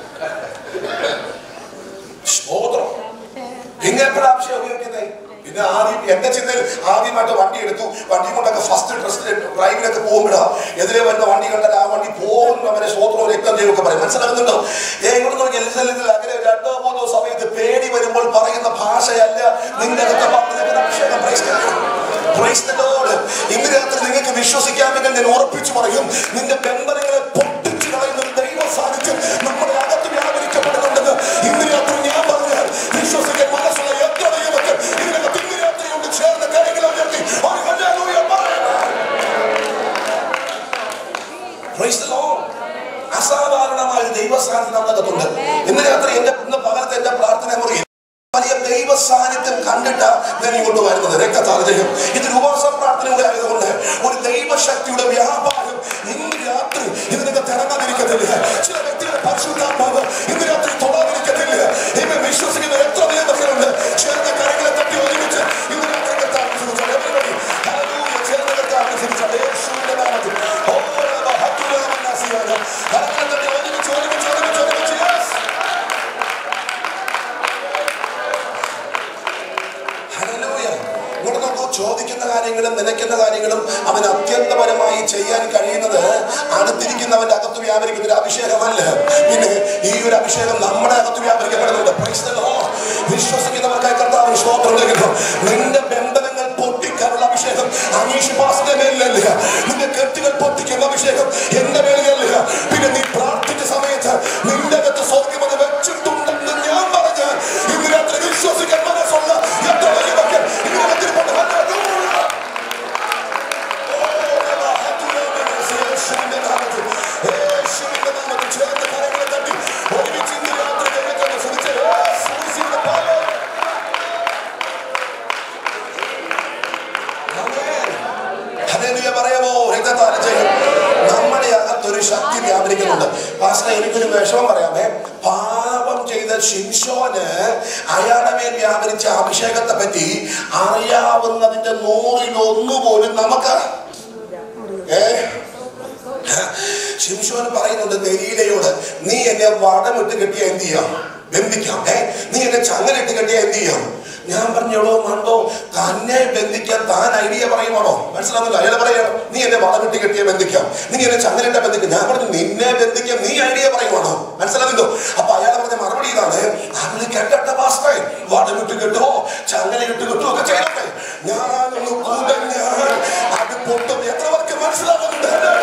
പിന്നെ എപ്പോഴാണ് അഭിഷേകം ഉപയോഗിക്കുന്നത്? പിന്നെ ആദ്യം എന്റെ ചിന്തയിൽ ആദ്യമായിട്ട് വണ്ടി എടുത്തു. വണ്ടി കൊണ്ടൊക്കെ ഫസ്റ്റ് ട്രസ്റ്റ് ഡ്രൈവിലൊക്കെ പോകുമ്പോഴാ എതിരെ വരുന്ന വണ്ടി കണ്ടാൽ ആ വണ്ടി പോകുന്നവരെ സ്വോത്രവും രക്തം ചെയ്യുമൊക്കെ പറയും. മനസ്സിലാകുന്നുണ്ടോ? ഇങ്ങോട്ട് നോക്കി അങ്ങനെ 2-3 സമയത്ത് പേടി ഓടി വരുമ്പോൾ പറയുന്ന ഭാഷയല്ല നിന്റെ അകത്ത് പകരുന്ന അഭിഷേകം. Praise the Lord. ഇന്ന് രാത്രി നിങ്ങൾക്ക് വിശ്വസിക്കാമെങ്കിൽ ഞാൻ ഉറപ്പിച്ചു പറയും, നിന്റെ ബന്ധനങ്ങളെ പൊട്ടിച്ചു കളയുന്ന ഒരു ദൈവ സാന്നിധ്യം നമ്മുടെ അകത്ത് വ്യാപരിക്കപ്പെടുന്നുണ്ടെന്ന് ഇന്ന് രാത്രി ഞാൻ പറഞ്ഞാൽ വിശ്വസിക്കാൻ മനസ്സുള്ള എത്ര ദൈവമക്കൾ ഇതിനകത്ത് ഇന്ന് രാത്രി കൊണ്ട് ചേർന്ന കരങ്ങളെ ഉയർത്തി ഒരു ഹല്ലേലൂയ പറയാം. Praise the Lord. അസാധാരണമായ ദൈവ സാന്നിധ്യം നമുക്കകത്തുണ്ട്. ഇന്ന് രാത്രി ഇന്ന് പകലത്തെ എന്റെ പ്രാർത്ഥന മുറിയിൽ വലിയ ദൈവ സാന്നിധ്യം കണ്ടിട്ട് ഞാൻ ഇങ്ങോട്ട് വരുന്നത്. രക്തസാന്നിധ്യം ഇതൊരു ഉപവാസ പ്രാർത്ഥനയുടെ ആയതുകൊണ്ട് ഒരു ദൈവശക്തിയുടെ വ്യാപാരം ഇന്ന് രാത്രി ഇതിനൊക്കെ തിറങ്ങാതിരിക്കത്തില്ല. ചില വ്യക്തികളുടെ പരിശുദ്ധാത്മാവ് ഇന്ന് രാത്രി തൊടാതിരിക്കത്തില്ല. ഇവ വിശ്വസിക്കുന്ന എത്ര ദൈവമക്കളുണ്ട്? ചേർന്ന കരങ്ങളെ തട്ടി ഒരുമിച്ച് ഇന്ന് രാത്രി ചേർന്ന കർത്താവിനെ യേശുവിന്റെ നാമത്തിൽ ചോദിക്കുന്ന കാര്യങ്ങളും നനയ്ക്കുന്ന കാര്യങ്ങളും അവൻ അത്യന്തപരമായി ചെയ്യാൻ കഴിയുന്നത് അടുത്തിരിക്കുന്നവന്റെ അകത്ത് വ്യാപരിക്കുന്ന ഒരു അഭിഷേകമല്ല. പിന്നെ ഈ ഒരു അഭിഷേകം നമ്മുടെ അകത്ത് വ്യാപരിക്കപ്പെടുന്നുണ്ട്. വിശ്വസിക്കുന്നവർക്കായി കർത്താവിന് സ്തോത്രം നൽകുന്നു. നിന്റെ ബന്ധനങ്ങൾ പൊട്ടിക്കാനുള്ള അഭിഷേകം അനീഷ് പാസ്റ്ററുടെ മേലിലല്ല, നിന്റെ കെട്ടുകൾ പൊട്ടിക്കുന്ന അഭിഷേകം എന്റെ മേലിലല്ല. പിന്നെ നീ പ്രാർത്ഥിച്ച സമയത്ത് നിന്റെ അകത്ത് സ്വർഗ്ഗം അത് വെച്ചിട്ടുണ്ടെന്ന് ഞാൻ പറഞ്ഞ ഇന്ന് രാത്രി വിശ്വസിക്കാൻ മനസ്സുള്ള എത്ര ദൈവമക്കൾ ഇതിനകത്ത് നമ്മുടെ അകത്തൊരു ശക്തി വ്യാപരിക്കുന്നുണ്ട്. പാസ്റ്റർ, എനിക്കൊരു വിഷമം പറയാമേ. പാപം ചെയ്ത ശിംശോന് അയാളുടെ മേൽ വ്യാപരിച്ച അഭിഷേകത്തെ പറ്റി അറിയാവുന്നതിന്റെ 100-1 പോലും നമുക്ക് ശിംശോൻ പറയുന്നുണ്ട് ദലീലയോട്, നീ എന്നെ വടമിട്ട് കെട്ടിയ എന്ത് ചെയ്യാം? ബന്ധിക്കാം. നീ എന്നെ ചങ്ങലിട്ട് കെട്ടിയ എന്ത് ചെയ്യാം? ഞാൻ പറഞ്ഞോളൂ മണ്ടോ, തന്നെ ബന്ധിക്കാൻ താൻ ഐഡിയ പറയുവാണോ? മനസ്സിലാവുന്നില്ല. അയാൾ പറയണം നീ എന്നെ വളമിട്ട് കെട്ടിയ ബന്ധിക്കാം, നീ എന്നെ ചങ്ങലിട്ട ബന്ധിക്കാം. ഞാൻ പറഞ്ഞു നിന്നെ ബന്ധിക്കാം, നീ ഐഡിയ പറയുവാണോ? മനസ്സിലാവുന്നല്ലോ. അപ്പൊ അയാൾ പറഞ്ഞ മറുപടി ഇതാണ്, അവന് കെട്ടട്ടെ പാസ്റ്റേ, വടമിട്ട് കെട്ടുവോ ചങ്ങലയിട്ട് കെട്ടുവോ ഒക്കെ ചെയ്യട്ടെ, ഞാനൊന്ന് കൂടഞ്ഞാൽ അത് പൊട്ടും. എത്ര പേർക്ക് മനസ്സിലാവുന്നുണ്ട്?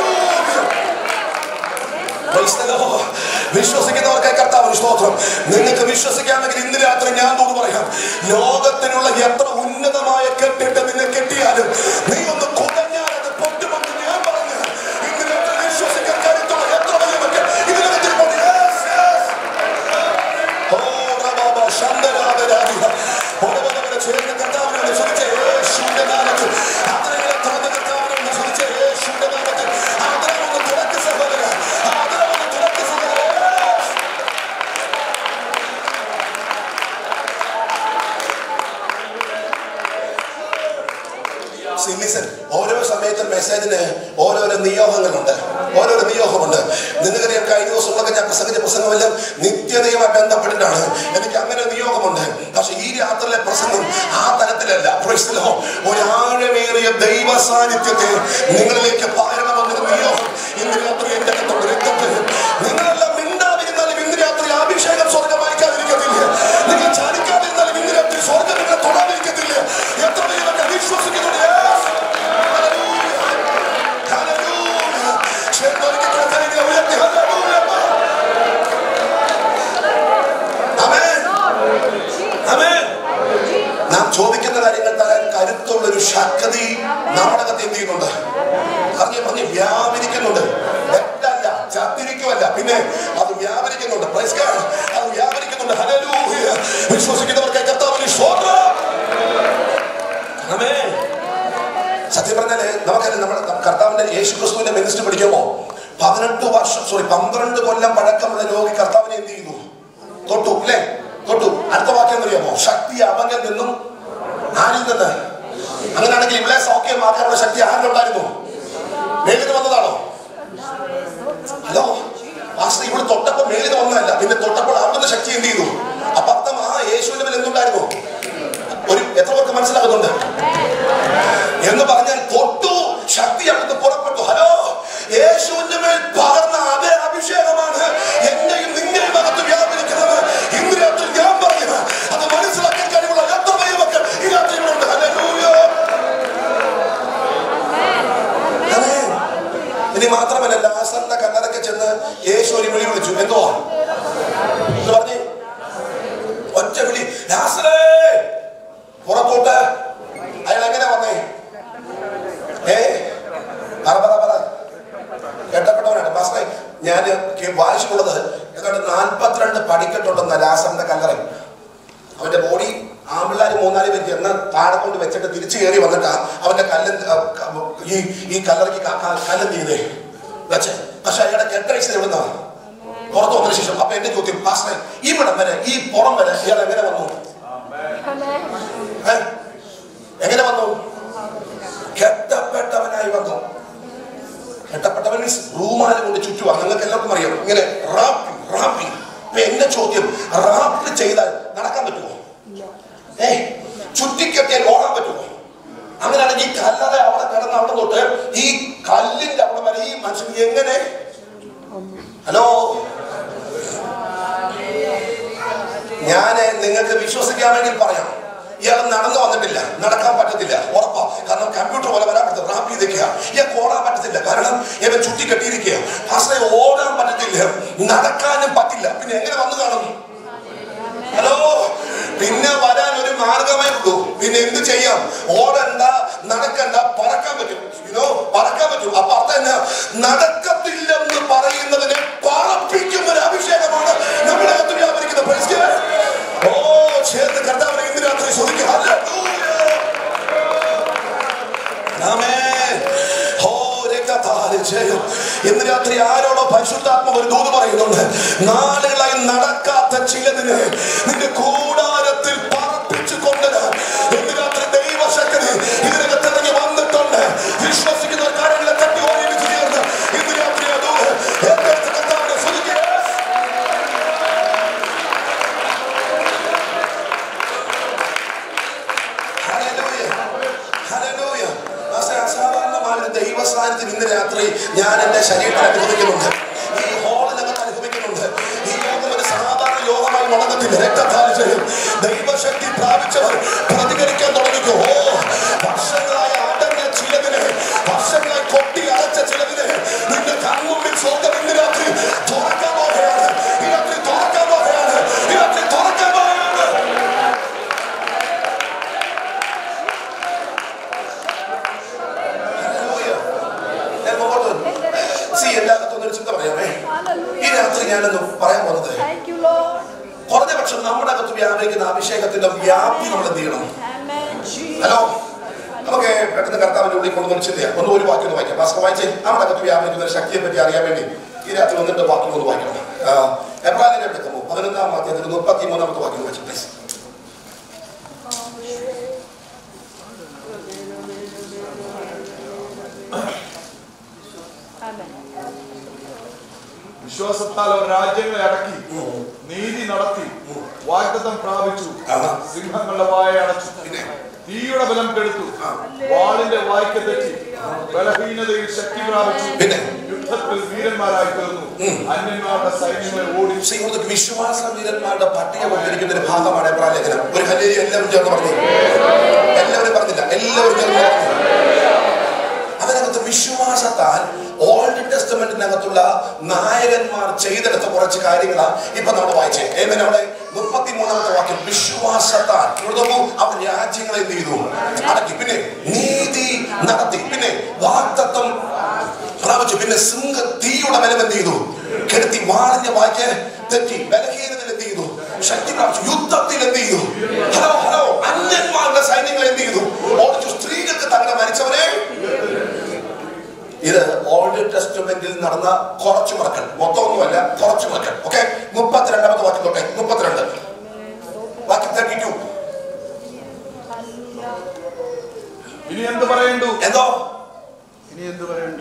വിശ്വസിക്കുന്നവർക്കായി കർത്താവിന് സ്തോത്രം. നിങ്ങൾക്ക് വിശ്വസിക്കാമെങ്കിൽ ഇന്ന് രാത്രി ഞാൻ തോന്നു പറയാം, ലോകത്തിനുള്ള എത്ര ഉന്നതമായ കെട്ടിട്ട് നിന്നെ കെട്ടിയാലും നീ ഒന്ന് കുടഞ്ഞാൽ അത് പൊട്ടുമെന്ന് ഞാൻ പറഞ്ഞു. ഇന്ന് രാത്രി വിശ്വസിക്കാൻ കരുത്തുള്ള എത്ര വലിയ ഇതിനകത്ത് ചേർന്ന് കർത്താവിനോട് ശ്രമിച്ച യേശുവിന്റെ നാമത്തിൽ അതിനെ തുറന്ന് കർത്താവിനോട് ശ്രമിച്ച യേശുവിന്റെ നാമത്തിൽ അതിനെ ഒന്ന് തുറക്ക് സഹോദര, അതിനെ ഒന്ന് തുറക്ക് സഹോദര. ഓരോ സമയത്തും മെസ്സേജിന് ഓരോരോ നിയോഗങ്ങളുണ്ട്, ഓരോരോ നിയോഗമുണ്ട്. നിങ്ങൾക്കറിയാം, കഴിഞ്ഞ ദിവസങ്ങളൊക്കെ ഞാൻ പ്രസംഗിച്ച പ്രസംഗമെല്ലാം നിത്യതയുമായി ബന്ധപ്പെട്ടിട്ടാണ്. എനിക്ക് അങ്ങനെ നിയോഗമുണ്ട്. പക്ഷെ ഈ രാത്രിയിലെ പ്രസംഗം ആ തരത്തിലല്ല. ഒരാഴമേറിയ ദൈവ സാന്നിധ്യത്തെ നിങ്ങളിലേക്ക് പകരണമെന്നൊരു നിയോഗം ഇന്ന് രാത്രി എന്റെ അകത്തുണ്ട്. നിങ്ങളെല്ലാം മിണ്ടാതിരുന്നാലും ഇന്ന് രാത്രി അഭിഷേകം സ്വർഗം വായിക്കാതിരിക്കത്തില്ല. നിങ്ങൾ ചാടിക്കാതിരുന്നാലും ഇന്ന് രാത്രി സ്വർഗം നിങ്ങളെ തൊടാതിരിക്കത്തില്ല. എത്ര ദൈവത്തെ വിശ്വസിക്കുന്നുണ്ട്? നാം ചോദിക്കുന്ന കാര്യങ്ങൾ തരാൻ കരുത്തുള്ളൊരു ശക്തി നമ്മുടെ അകത്ത് എന്ത് ചെയ്യുന്നുണ്ട്? പറഞ്ഞ് വ്യാപരിക്കുന്നുണ്ട്. തെറ്റല്ല, ചത്തിരിക്കുമല്ല, പിന്നെ അത് വ്യാപരിക്കുന്നുണ്ട്. അത് വ്യാപരിക്കുന്നുണ്ട്. ഹല്ലേലൂയ. വിശ്വസിക്കുന്നവർക്കായി കർത്താവിന് സ്തോത്രം. ആമേൻ. സത്യം പറഞ്ഞാല് നമുക്കറിയാം, നമ്മുടെ കർത്താവിന്റെ യേശുക്രിസ്തുവിന്റെ മിനിസ്റ്ററി പഠിക്കുമ്പോ 12 കൊല്ലം പഴക്കമുള്ള രോഗി കർത്താവിനെ എന്ത് ചെയ്യുന്നു? തൊട്ടു, അല്ലേ? തൊട്ടു. അടുത്ത വാക്യം അറിയാമോ? ശക്തി അവനിൽ നിന്നും ആരിൽ നിന്ന്? അങ്ങനെയാണെങ്കിൽ ഇവിടെ സൗഖ്യമാക്കാനുള്ള ശക്തി ആരിലുണ്ടായിരുന്നു? മേലിന് വന്നതാണോ? ഹലോ, ഇവിടെ തൊട്ടപ്പോ മേലിന് വന്നതല്ല, പിന്നെ തൊട്ടപ്പോൾ അവിടുന്ന് ശക്തി എന്ത് ചെയ്തു? അപ്പൊ അർത്ഥം ആ യേശുവിന്റെ മേൽ എന്തുണ്ടായിരുന്നു? എത്ര പേർക്ക് മനസ്സിലാകുന്നുണ്ട് എന്ന് പറഞ്ഞാൽ തൊട്ടു, ശക്തി അവിടുന്ന് പുറപ്പെട്ടു. ഹലോ, യേശുവിന്റെ മേൽ പകർന്ന അതേ അഭിഷേകമാണ് എന്റെയും നിന്റെയും അകത്ത് വ്യാപരിക്കുന്നത്. ഇന്ന് രാത്രി ഞാൻ പറയുക, അത് ലാസറിന്റെ കല്ലറ. അവന്റെ ബോഡി ആമ്പിള്ളാര് 3-4 പേര് ചെന്ന് താഴെ കൊണ്ട് വെച്ചിട്ട് തിരിച്ചു കയറി വന്നിട്ടാ അവന്റെ ഈ കല്ലറയ്ക്ക് കല്ലം ചെയ്തേ വെച്ച്. പക്ഷെ അയാളുടെ കെട്ടഴിച്ചത് എവിടുന്നാ? പുറത്ത് വന്നതിന് ശേഷം. അപ്പൊ എന്റെ ചോദ്യം, പാസ്റ്ററെ, ഇവിടം വരെ ഈ പുറം വരെ ഇയാൾ എങ്ങനെ വന്നു? എങ്ങനെ വന്നു? കെട്ടപ്പെട്ടവനായി വന്നു. കെട്ടപ്പെട്ടവൻ മീൻസ് റൂമാല് കൊണ്ട് ചുറ്റുവാ. നിങ്ങൾക്ക് എല്ലാവർക്കും അറിയാം, ഇങ്ങനെ റാപ്പിംഗ്. അപ്പൊ എന്റെ ചോദ്യം, റാപ്പ് ചെയ്താൽ നടക്കാൻ പറ്റുമോ? ചുറ്റിക്കെട്ടിയാൽ ഓടാൻ പറ്റുമോ? അങ്ങനെയാണെങ്കിൽ ഈ കല്ലറ അവിടെ കിടന്ന് അവിടെ തൊട്ട് ഈ കല്ലിന്റെ അവിടെ വരെ ഈ മനുഷ്യൻ എങ്ങനെ? ഹലോ, ഞാന് നിങ്ങൾക്ക് വിശ്വസിക്കാൻ വേണ്ടി പറയാം, ഇയാൾ നടന്നു വന്നിട്ടില്ല, നടക്കാൻ പറ്റത്തില്ല, ഉറപ്പാ. കാരണം കമ്പ്യൂട്ടർ പോലെ വരാൻ പറ്റും, റാപ്പ് ചെയ്തിരിക്കുക. ഇയാൾക്ക് ഓടാൻ പറ്റത്തില്ല, കാരണം ഇവൻ ചുറ്റിക്കെട്ടിയിരിക്കുക. പക്ഷേ ഓടാൻ പറ്റത്തില്ല, നടക്കാനും പറ്റില്ല. പിന്നെ എങ്ങനെ വന്നു കാണും? ഹലോ, പിന്നെ വരാൻ ഒരു മാർഗമേ ഉള്ളൂ. പിന്നെ എന്ത് ചെയ്യാം? ഓടണ്ട, നടക്കണ്ട, പറക്കാൻ പറ്റും. പറക്കാൻ പറ്റും. അപ്പൊ അർത്ഥം എന്നാ? നടക്കത്തില്ലെന്ന് പറയുന്നതിനെ പറപ്പിക്കുന്ന ഒരു അഭിഷേകമാണ് നമ്മുടെ അകത്ത് വ്യാപരിക്കുന്നത്. ഓ, ചേർന്ന് കർത്താവിനെ ഇന്ന് രാത്രി ശ്രദ്ധിക്കുക. ഇന്ന് രാത്രി ആരോടോ പരിശുദ്ധാത്മാവ് ഒരു ദൂത് പറയുന്നുണ്ട്. നാളുകളായി നടക്കാത്ത ചിലതിന് നിന്റെ കൂടാരത്തിൽ പറപ്പിച്ചു കൊണ്ടുവരാൻ ഇന്ന് രാത്രി ദൈവശക്തി ഇതിനകത്ത് ഇറങ്ങി വന്നിട്ടുണ്ട്. വിശ്വസിക്കുന്ന കാര്യങ്ങളെ തട്ടി ഓടിച്ചു ചേർന്ന് ഇന്ന് രാത്രി അത് ഏറ്റെടുത്ത് കർത്താവിനെ ശ്രദ്ധിക്കുക. ദൈവ സാന്നിധ്യം ഇന്ന് രാത്രി ഞാൻ എന്റെ ശരീരത്തിൽ അനുഭവിക്കുന്നുണ്ട്. ഈ ഹോളിനകത്ത് അനുഭവിക്കുന്നുണ്ട്. ഈ യോഗം ഒരു സാധാരണ യോഗമായി നടന്നിട്ടില്ല. രക്തധാരിച്ചതും ദൈവശക്തി പ്രാപിച്ചവർ പ്രതികരിക്കാൻ തുടങ്ങിക്കോ. വർഷങ്ങളായി അടഞ്ഞ ചിലതിന്, വർഷങ്ങളായി കൊട്ടി അടച്ച ചിലതിന് നിന്റെ കൺമുമ്പിൽ സ്വർഗ്ഗം ഇന്ന് രാത്രി തുറക്കാൻ പോവുകയാണ്. ഈ രാത്രി തുറക്കാൻ പോവുകയാണ്. ഈ രാത്രി തുറക്കാൻ പോവുകയാണ്. എല്ലാത്തൊന്നൊരു ചിന്ത പറയാമേ. ഈ രാത്രി ഞാനൊന്ന് പറയാൻ പോകുന്നത്, കുറഞ്ഞ പക്ഷം നമ്മുടെ അകത്ത് വ്യാപരിക്കുന്ന അഭിഷേകത്തിന്റെ വ്യാപ്തി നമ്മൾ എന്ത് ചെയ്യണം? ഹലോ, നമുക്ക് പെട്ടെന്ന് കർത്താവിന്റെ ഉള്ളിൽ കൊണ്ടുവന്ന് ചിന്തയാ. ഒരു വാക്യം ഒന്ന് വായിക്കാം. ഭാസ്കർ വായിച്ചേ. നമ്മുടെ അകത്ത് വ്യാപരിക്കുന്ന ഒരു ശക്തിയെ പറ്റി അറിയാൻ വേണ്ടി ഈ രാത്രി വന്നിട്ട് വാക്യം ഒന്ന് വായിക്കണം. എബ്രായരുടെ എടുക്കുമ്പോൾ 11-ാം വാക്യത്തിൽ 33-ാമത്തെ വാക്യം വായിച്ചു പ്ലീസ്. വിശ്വാസത്താൽ അവർ രാജ്യങ്ങളെ അടക്കി, നീതി നടത്തി, വാഗ്ദത്തം പ്രാപിച്ചു, സിംഹങ്ങളുടെ വായ അടച്ചു, തീയുടെ ബലം കെടുത്തു, വാളിന്റെ വായ്ക്ക തെറ്റി, ബലഹീനതയിൽ ശക്തി പ്രാപിച്ചു, യുദ്ധത്തിൽ വീരന്മാരായി തീർന്നു, അന്യന്മാരുടെ സൈന്യങ്ങളെ ഓടിച്ചു. വിശ്വാസ വീരന്മാരുടെ പട്ടിക കൊടുത്തിരിക്കുന്ന ഒരു ഭാഗമാണ് എബ്രായ ലേഖനം. ഒരു ഹല്ലേലൂയ എല്ലാവരും ചേർന്ന് പറഞ്ഞു. എല്ലാവരും പറഞ്ഞില്ല, എല്ലാവരും ചേർന്ന് പറഞ്ഞു. അതിനകത്ത് വിശ്വാസത്താൽ ഓൾഡ് ടെസ്റ്റമെന്റിനകത്തുള്ള നായകന്മാർ ചെയ്തെടുത്ത കുറച്ച് കാര്യങ്ങളാണ് ഇപ്പൊ നമ്മൾ വായിച്ചേ. ഏവൻ അവിടെ 33-ാമത്തെ വാക്യം, വിശ്വാസത്താൽ അവർ രാജ്യങ്ങളെ എന്ത് ചെയ്തു? അടക്കി. പിന്നെ നീതി നടത്തി. പിന്നെ വാഗ്ദത്തം പ്രാപിച്ചു. പിന്നെ തീയുടെ ബലം എന്ത് ചെയ്തു? കെടുത്തി. വാളിന്റെ വായ്ക്ക തെറ്റി. ബലഹീനതയിൽ എന്ത് ചെയ്തു? ശക്തി പ്രാപിച്ചു. യുദ്ധത്തിൽ എന്ത് ചെയ്തു? ഹലോ, അന്യന്മാരുടെ സൈന്യങ്ങൾ എന്ത് ചെയ്തു? ഓടിച്ചു. സ്ത്രീകൾക്ക് തങ്ങളെ മരിച്ചവരെ. ഇത് ഓൾഡ് ടെസ്റ്റമെന്റിൽ നടന്ന കുറച്ചു മറക്കൽ, മൊത്തമൊന്നുമല്ല, കുറച്ചു മറക്കൽ. ഓക്കെ, 32-ാമത്തെ വാക്യം തൊട്ടെ 32 വാക്യം 32. ഇനി എന്ത് പറയണ്ടു? എന്തോ ഇനി എന്ത് പറയണ്ടു?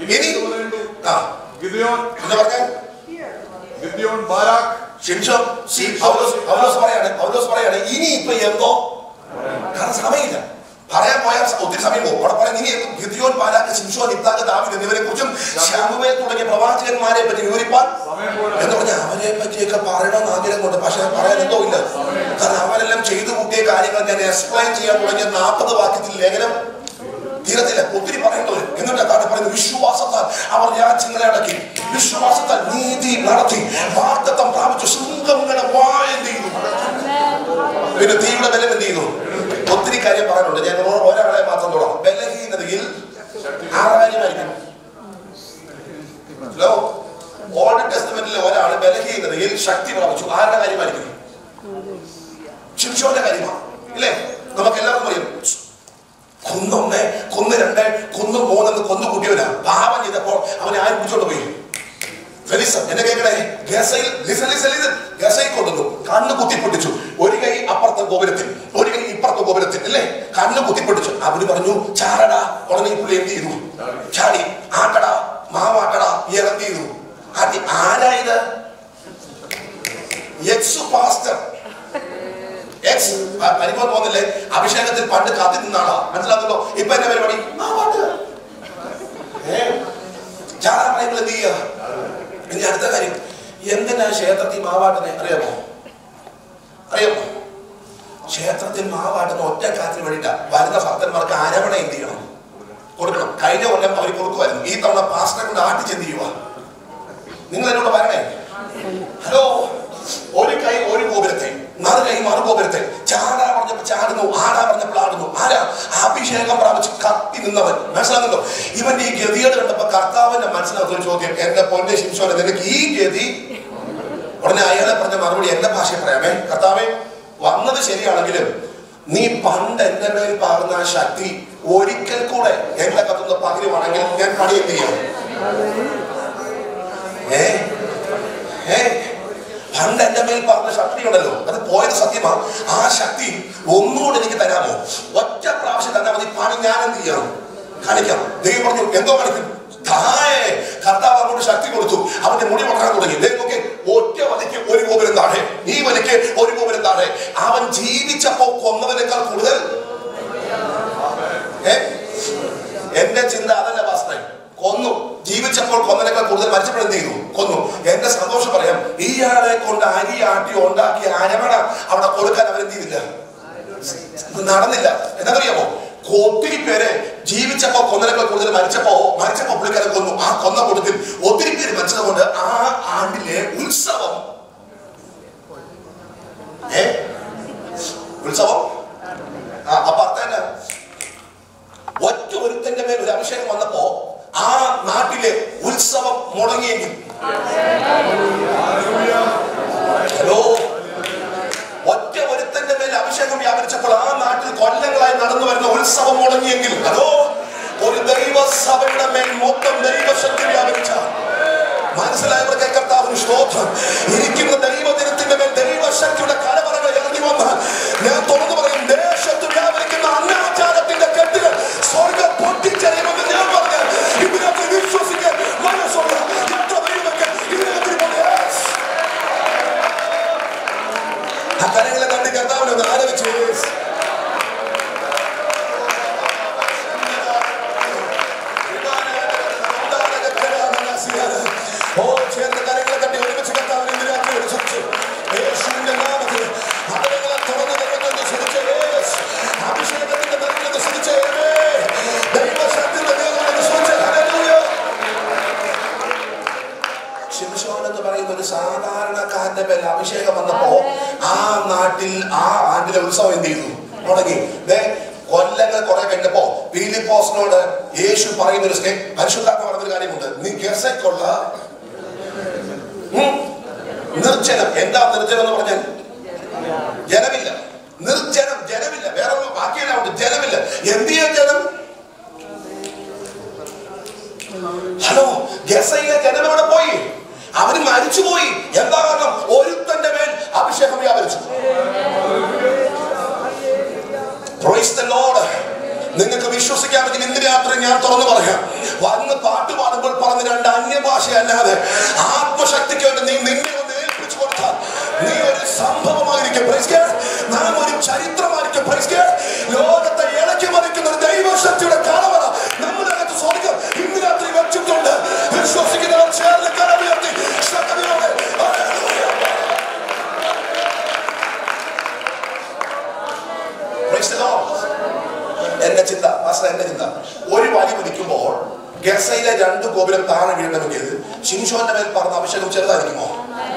Gideon, Barak, ശിംശോൻ. പൗലോസ് പറയാണ് ഇനി ഇപ്പൊ എന്തോ, കാരണം സമയമില്ല. പറയാൻ പോയാൽ ഒത്തിരി സമയം പോകും. അവിടെ പറയാൻ ഇനി ഗിദെയോൻ, ബാരാക്ക്, ശിംശോൻ, ഇബ്താഖ്, ദാവീദ് എന്നിവരെ കുറിച്ചും ശമൂവേൽ തുടങ്ങിയ പ്രവാചകന്മാരെ പറ്റി വിവരിപ്പാൻ എന്ന് പറഞ്ഞാൽ അവരെ പറ്റിയൊക്കെ പറയണമെന്ന് ആഗ്രഹം കൊണ്ട്, പക്ഷെ പറയാൻ എന്തോ ഇല്ല. കാരണം അവരെല്ലാം ചെയ്തു കൂട്ടിയ കാര്യങ്ങൾ ഞാൻ എക്സ്പ്ലെയിൻ ചെയ്യാൻ തുടങ്ങിയ 40 വാക്യത്തിൽ ലേഖനം തീരത്തില്ല. ഒത്തിരി പറയേണ്ടത്. എന്നിട്ട് അതാണ് പറയുന്നത്, വിശ്വാസത്താൽ അവർ രാജ്യങ്ങളെ അടക്കി, വിശ്വാസത്താൽ നീതി നടത്തി, വാഗ്ദത്തം പ്രാപിച്ചു, സിംഹങ്ങളുടെ വായ എന്ത് ചെയ്തു? പിന്നെ തീയുടെ ബലം എന്ത് ചെയ്തു? ഒത്തിരി കാര്യം പറയാനുണ്ട്. ഞാൻ ഒരാളെ മാത്രം തൊടാം. ബലഹീനതയിൽ ആരായിരിക്കും? ഓൾഡ് ടെസ്റ്റമെന്റിലെ ഒരാൾ ബലഹീനതയിൽ ശക്തി പ്രാപിച്ചു. ആരുടെ കാര്യമായിരിക്കും? ശിംശോന്റെ കാര്യമാണ് ഇല്ലേ? നമുക്ക് എല്ലാവർക്കും അറിയാം. കൊന്നൊന്ന്, കൊന്ന് രണ്ട്, കൊന്നു മൂന്നെന്ന് കൊന്നു കൂട്ടിയവനാ. പാപം ചെയ്തപ്പോൾ അവനെ ആരും പിടിച്ചോണ്ട് പോയി. എന്നെ കേൾക്കണേ, ഗസയിൽ കൊണ്ടുവന്നു, കണ്ണ് കുത്തിപ്പൊട്ടിച്ചു. ഒരു കൈ അപ്പുറത്തെ ഗോപുരത്തിൽ, ഒരു കൈ ഇപ്പുറത്തെ ഗോപുരത്തിൽ, അല്ലേ? കണ്ണ് കുത്തിപ്പൊട്ടിച്ചു. അവര് പറഞ്ഞു ചാടടാ. ഉടനെ ഈ പുള്ളി എന്ത് ചെയ്തു? ചാടി. ആട്ടടാ, മാവാട്ടടാ, എന്ത് ചെയ്തു? ആരായത്? Ex pastor. പരിപാടി പോകുന്നില്ലേ? അഭിഷേകത്തിൽ പണ്ട് കാത്തി നിന്നാളാ, മനസ്സിലാക്കുന്നോ? ഇപ്പൊ എന്റെ പരിപാടി ചാടാൻ പറയുമ്പോൾ എന്ത് ചെയ്യുക? ഇനി അടുത്ത കാര്യം, എന്തിനാ ക്ഷേത്രത്തിൽ മാവാട്ടനെ അറിയാമോ? ക്ഷേത്രത്തിൽ മാവാട്ടുന്ന ഒറ്റ കാര്യത്തിന് വേണ്ടിയിട്ടാ. വരുന്ന ഭക്തന്മാർക്ക് ആരവണ എന്ത് ചെയ്യണം? കൊടുക്കണം. കഴിഞ്ഞ കൊല്ലം അവർ കൊടുക്കുമായിരുന്നു, ഈ തവണ പാസ്റ്ററെ കൊണ്ട് ആട്ടിച്ചെന്ത് ചെയ്യുക? നിങ്ങൾ എന്നോട് പറയണേ. ഹലോ, ഒരു കൈ ഒരു ഗോപുരത്തെ, മറു കൈ മറുഗോപുരത്തെ. ചാടാ പറഞ്ഞപ്പോൾ ചാടുന്നു, ആടാ പറഞ്ഞപ്പോൾ ആടുന്നു. ആരാ? അഭിഷേകം പ്രാപിച്ച് കത്തി നിന്നവൻ. മനസ്സിലാകുന്നുണ്ടോ? ഇവന്റെ ഈ ഗതിയോട് കണ്ടപ്പോ കർത്താവിന്റെ മനസ്സിലാക്കുന്ന ചോദ്യം, എന്റെ പൊന്നെ ശിംശോനെ, നിനക്ക് ഈ ഗതി? ഉടനെ അയാളെ പറഞ്ഞ മറുപടി എന്റെ ഭാഷയിൽ പറയാമേ. കർത്താവേ, വന്നത് ശരിയാണെങ്കിലും നീ പണ്ട് എന്റെ മേൽ പകർന്ന ആ ശക്തി ഒരിക്കൽ കൂടെ എന്റെ കത്തുന്ന പകരുവാണെങ്കിൽ ഞാൻ പണി എന്ത് ചെയ്യും? പണ്ട് എന്റെ മേൽ പറഞ്ഞ ശക്തി ഉണ്ടല്ലോ, അത് പോയത് സത്യമാണ്. ആ ശക്തി ഒന്നുകൂടെ എനിക്ക് തരാമോ? ഒറ്റ പ്രാവശ്യം തന്നാൽ മതി, പണി ഞാൻ എന്ത് ചെയ്യണം? കാണിക്കാം. ദൈവം പറഞ്ഞു, എന്തോ കാണിക്കും? കർത്താവ് അങ്ങോട്ട് ശക്തി കൊടുത്തു. അവന്റെ മുടി വളരാൻ തുടങ്ങി. ദൈവമൊക്കെ ഒറ്റ വലിക്ക് ഒരു ഗോപുരം താഴെ, ഈ വലിക്ക് ഒരു ഗോപുരം താഴെ. അവൻ ജീവിച്ചപ്പോ കൊന്നതിനേക്കാൾ കൂടുതൽ. എന്റെ ചിന്ത അതല്ല പാസ്റ്ററെ. കൊന്നു, ജീവിച്ചപ്പോൾ കൊന്നതിനേക്കാൾ കൂടുതൽ, മരിച്ചപ്പോൾ എന്ത് ചെയ്തു? കൊന്നു. എന്റെ സന്തോഷം പറയാം, ഇയാളെ കൊണ്ട് അരി ആട്ടി ഉണ്ടാക്കി അരവണ അവിടെ കൊടുക്കാൻ അവരെന്ത് ചെയ്തില്ല? നടന്നില്ല. എന്താണെന്നറിയാമോ? ഒത്തിരി പേരെ ജീവിച്ചപ്പോ കൊന്നതിനേക്കാൾ കൂടുതൽ മരിച്ചപ്പോ പുള്ളിക്കാരെ കൊന്നു. ആ കൊന്ന കൂട്ടത്തിൽ ഒത്തിരി പേര് മരിച്ചതുകൊണ്ട് ആ ആണ്ടിലെ ഉത്സവം അപ്പൊ അർത്ഥം ഒറ്റ ഒരുത്തന്റെ മേൽ ഒരു അഭിഷേകം വന്നപ്പോ ആ നാട്ടിലെ ഉത്സവം മുടങ്ങിയെങ്കിൽ, ഹലോ, ഒറ്റ ഒരുത്തന്റെ മേൽ അഭിഷേകം വ്യാപരിച്ചപ്പോൾ ആ നാട്ടിൽ കൊല്ലങ്ങളായി നടന്നു വരുന്ന ഉത്സവം മുടങ്ങിയെങ്കിൽ, ഹലോ, ഒരു ദൈവസഭയുടെ മേൽ മൊത്തം ദൈവശക്തി വ്യാപരിച്ച മനസ്സിലായവർക്ക് കർത്താവിന് സ്തോത്രം. ഇരിക്കുന്ന ദൈവദിനത്തിന്റെ മേൽ ദൈവശക്തിയുടെ കലവറകൾ ഇറങ്ങി വന്നാൽ ഞാൻ തുറന്നു പറയും, ദേശത്ത് വ്യാപരിക്കുന്ന അനാചാരത്തിന്റെ കെട്ടുകൾ സ്വർഗ്ഗം പൊട്ടിച്ചെറിയുമെന്ന് ഞാൻ പറഞ്ഞു. ഇതിനകത്ത് വിശ്വസിക്കാൻ മനസ്സുള്ള എത്ര ദൈവമൊക്കെ ഇതിനകത്ത് ആ കരങ്ങളെ കണ്ട് കർത്താവിനെ ഒന്ന് ആലോചിച്ചു. ചേർന്ന് കരങ്ങളെ കണ്ടി ഒരുമിച്ച് കർത്താവിനെ ഇതിനകത്ത് വിളിച്ചു. യേശുവിന്റെ നാമത്തിൽ അവരെ തുറന്നു തരുമെന്ന് ശ്രദ്ധിച്ചേ. അഭിഷേകത്തിന്റെ നിറഞ്ഞെന്ന് ശ്രദ്ധിച്ചേ. ദൈവശക്തിയുടെ ശിംശോൻ എന്ന് പറയുന്ന ഒരു സാധാരണക്കാരന്റെ മേൽ അഭിഷേകം വന്നപ്പോ ആ നാട്ടിൽ ആ ആണ്ടിലെ ഉത്സവം എന്ത് ചെയ്തു? തുടങ്ങി. കൊല്ലങ്ങൾ കുറെ കഴിഞ്ഞപ്പോ ഫിലിപ്പോസിനോട് യേശു പറയുന്ന ഒരു പരിശുദ്ധാത്മ പറഞ്ഞൊരു കാര്യമുണ്ട്. നീ ഗസയ്ക്കുള്ള നിർജ്ജനം. എന്താ നിർജ്ജനം എന്ന് പറഞ്ഞാൽ? ജനമില്ല. നിർജ്ജനം, ജനമില്ല. വേറെ ഒരു ബാക്കിയുണ്ട്, ജനമില്ല. എന്തിയാ ജനം? ഹലോ, ഗസയിലെ ജനം എവിടെ പോയി? അവര് മരിച്ചുപോയി. എന്താ കാരണം? ഒരുത്തന്റെ മേൽ അഭിഷേകം വ്യാപരിച്ചു. നിങ്ങൾക്ക് വിശ്വസിക്കാമെങ്കിൽ ഇന്ന് രാത്രി ഞാൻ തുറന്നു പറയാം, വന്ന് പാട്ട് പാടുമ്പോൾ പറഞ്ഞ രണ്ട് അന്യഭാഷ അല്ലാതെ ആത്മശക്തിക്ക് വേണ്ടി നീ നിന്നെ ഒന്ന് ഏൽപ്പിച്ചു കൊടുത്താൽ നീ ഒരു സംഭവമായിരിക്കും. നാം ഒരു ചരിത്രമായിരിക്കും. ലോകത്തെ ഇളക്കി മറിക്കുന്ന ഒരു ദൈവശക്തിയുടെ കലവറ നമ്മുടെ അകത്ത് സ്വർഗ്ഗം ഇന്ന് രാത്രി വെച്ചിട്ടുണ്ട്. വിശ്വസിക്കുന്നവർ ചേർന്ന് കരമുയർത്തി ശക്തിയോടെ എന്റെ ചിന്ത ഒരു വലി വലിക്കുമ്പോൾ ഗസയിലെ രണ്ട് ഗോപുരം താഴെ വീഴണമെങ്കിൽ ശിംശോന്റെ മേൽ പറഞ്ഞ അഭിഷേകം ചെറുതായിരിക്കുമോ?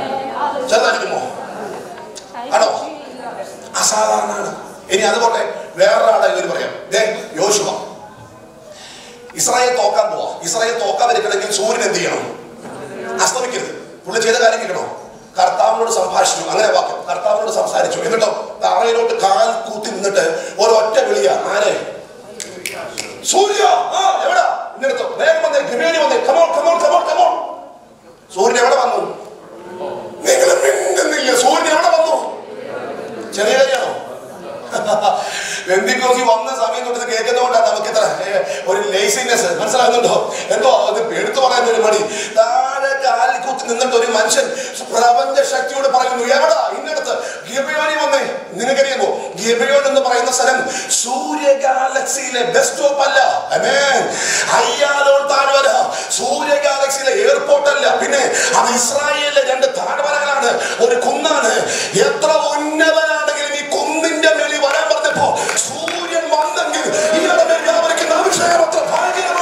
ആണോ? അസാധാരണമാണ്. ഇനി അതുപോലെ വേറൊരാളെ ഇവര് പറയാം. യോശുവ ഇസ്രായേൽ തോക്കാൻ പോവാ. ഇസ്രായേൽ തോക്കാതിരിക്കണമെങ്കിൽ സൂര്യൻ എന്ത് ചെയ്യണം? അസ്തമിക്കരുത്. പുള്ളി ചെയ്ത കാര്യം കേൾക്കണോ? കർത്താവിനോട് സംഭാഷിച്ചു. അങ്ങനെ വാക്യം, കർത്താവിനോട് സംസാരിച്ചു. എന്നിട്ടോ തറയിലോട്ട് കാൽ കൂത്തി നിന്നിട്ട് ഒരൊറ്റ വിളിയാ. ആരെ? സൂര്യ, എവിടാ? ഇന്നെടുത്തോ, വേഗം വന്നേ, ഗിബെയോനി വന്നേ, കമോൺ കമോൺ കമോൺ കമോൺ. സൂര്യൻ എവിടെ വന്നു? നിങ്ങൾ മിണ്ടുന്നില്ല. സൂര്യൻ എവിടെ വന്നു? ചെറിയ കാര്യമാണോ? പെന്തിക്കോസി വന്ന സമയം തൊട്ട് കേൾക്കുന്നതുകൊണ്ടാണ് നമുക്ക് ഇത്ര ഒരു ലേസിനെസ്. മനസ്സിലാകുന്നുണ്ടോ? എന്തോ അത് എടുത്തു പറയുന്ന ഒരു മടി. താഴെ കാലിൽ കുത്തി നിന്നിട്ട് ഒരു മനുഷ്യൻ പ്രപഞ്ച ശക്തിയോട് പറയുന്നു, എവിടാ? ഇന്നടുത്ത് ഗിബെയോനി വന്നേ. നിനക്കറിയാമോ, ഗിബെയോൻ എന്ന് പറയുന്ന സ്ഥലം സൂര്യ ഗാലക്സിയിലെ ബസ് സ്റ്റോപ്പ് അല്ല. അയ്യാലോൺ താഴ്വര സൂര്യ ഗാലക്സിയിലെ എയർപോർട്ട് അല്ല. പിന്നെ അത് ഇസ്രായേലിലെ 2 താഴ്വരകളാണ്, ഒരു കുന്നാണ്. എത്ര ഉന്നതനാണെങ്കിലും ഈ കുന്നിന്റെ മേളിൽ വരാൻ പറഞ്ഞപ്പോ സൂര്യൻ വന്നെങ്കിൽ ഇയാളുടെ മേൽ വ്യാപരിക്കുന്ന അഭിഷേകം അത്ര ഭാഗ്യമാണ്.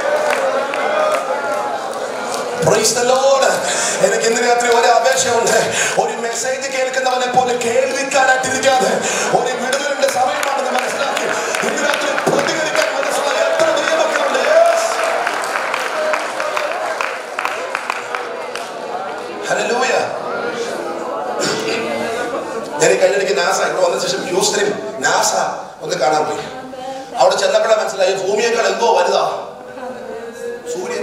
എനിക്ക് ഇന്ന് രാത്രി ഒരു അപേക്ഷയുണ്ട്. ഒരു മെസ്സേജ് കേൾക്കുന്നവനെ പോലെ കേൾവിക്കാരായിട്ടിരിക്കാതെ ഒരു വിടുതലിന്റെ സമയമാണെന്ന് മനസ്സിലാക്കി ഇന്ന് രാത്രി പ്രതികരിക്കാൻ മനസ്സുള്ള എത്ര ദൈവമക്കളുണ്ട്. ഹല്ലേലൂയ. ഞാൻ ഈ കഴിഞ്ഞിടയ്ക്ക് നാസ ഇവിടെ വന്ന ശേഷം ഹ്യൂസ്റ്റണിൽ നാസ ഒന്ന് കാണാൻ പോയി. അവിടെ ചെന്നപ്പോഴേ മനസ്സിലായി ഭൂമിയേക്കാൾ എന്തോ വലുതാ സൂര്യൻ.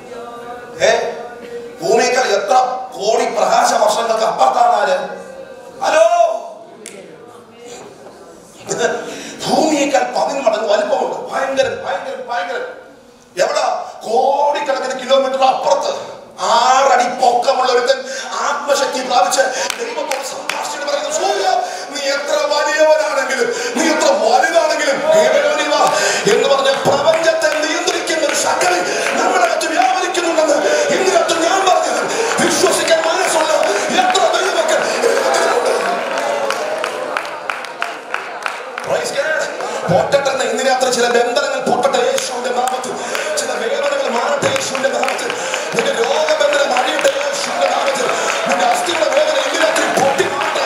ഭൂമിയേക്കാൾ എത്ര കോടി പ്രകാശ വർഷങ്ങൾക്ക് അപ്പുറത്താണ് ആര്? ഹലോ, ഭൂമിയേക്കാൾ 10 മടങ്ങ് വലിപ്പമുണ്ട്. ഭയങ്കര ഭയങ്കര ഭയങ്കര. എവിടെ? കോടിക്കണക്കിന് കിലോമീറ്റർ അപ്പുറത്ത് 6 അടി പൊക്കമുള്ള ഒരുത്തൻ ആത്മശക്തി പ്രാപിച്ച് ദൈവത്തോട് സംഭാഷിച്ചിട്ട് പറയുന്നു, സൂര്യ നീ എത്ര വലിയവനാണെങ്കിലും നീ എത്ര വലുതാണെങ്കിലും എന്ന് പറഞ്ഞ പ്രപഞ്ചത്തെ നിയന്ത്രിക്കുന്ന ഒരു ശക്തി നമ്മുടെ അകത്ത് വ്യാപരിക്കുന്നുണ്ടെന്ന് ഇന്നത്തെ ഞാൻ പറഞ്ഞത് വിശ്വസിക്കാൻ മനസ്സുള്ള എത്ര ദൈവമക്കൾ പൊട്ടട്ടെ. ഇന്ന് രാത്രി ചില ബന്ധനങ്ങൾ പൊട്ടട്ടെ യേശുവിന്റെ നാമത്തിൽ. ചില വേദനകൾ മാറട്ടെ യേശുവിന്റെ നാമത്തിൽ. നിന്റെ രോഗബന്ധനം അഴിയട്ടെ യേശുവിന്റെ നാമത്തിൽ. നിന്റെ അസ്ഥിയുടെ വേദന ഇന്ന് രാത്രി പൊട്ടി മാറട്ടെ.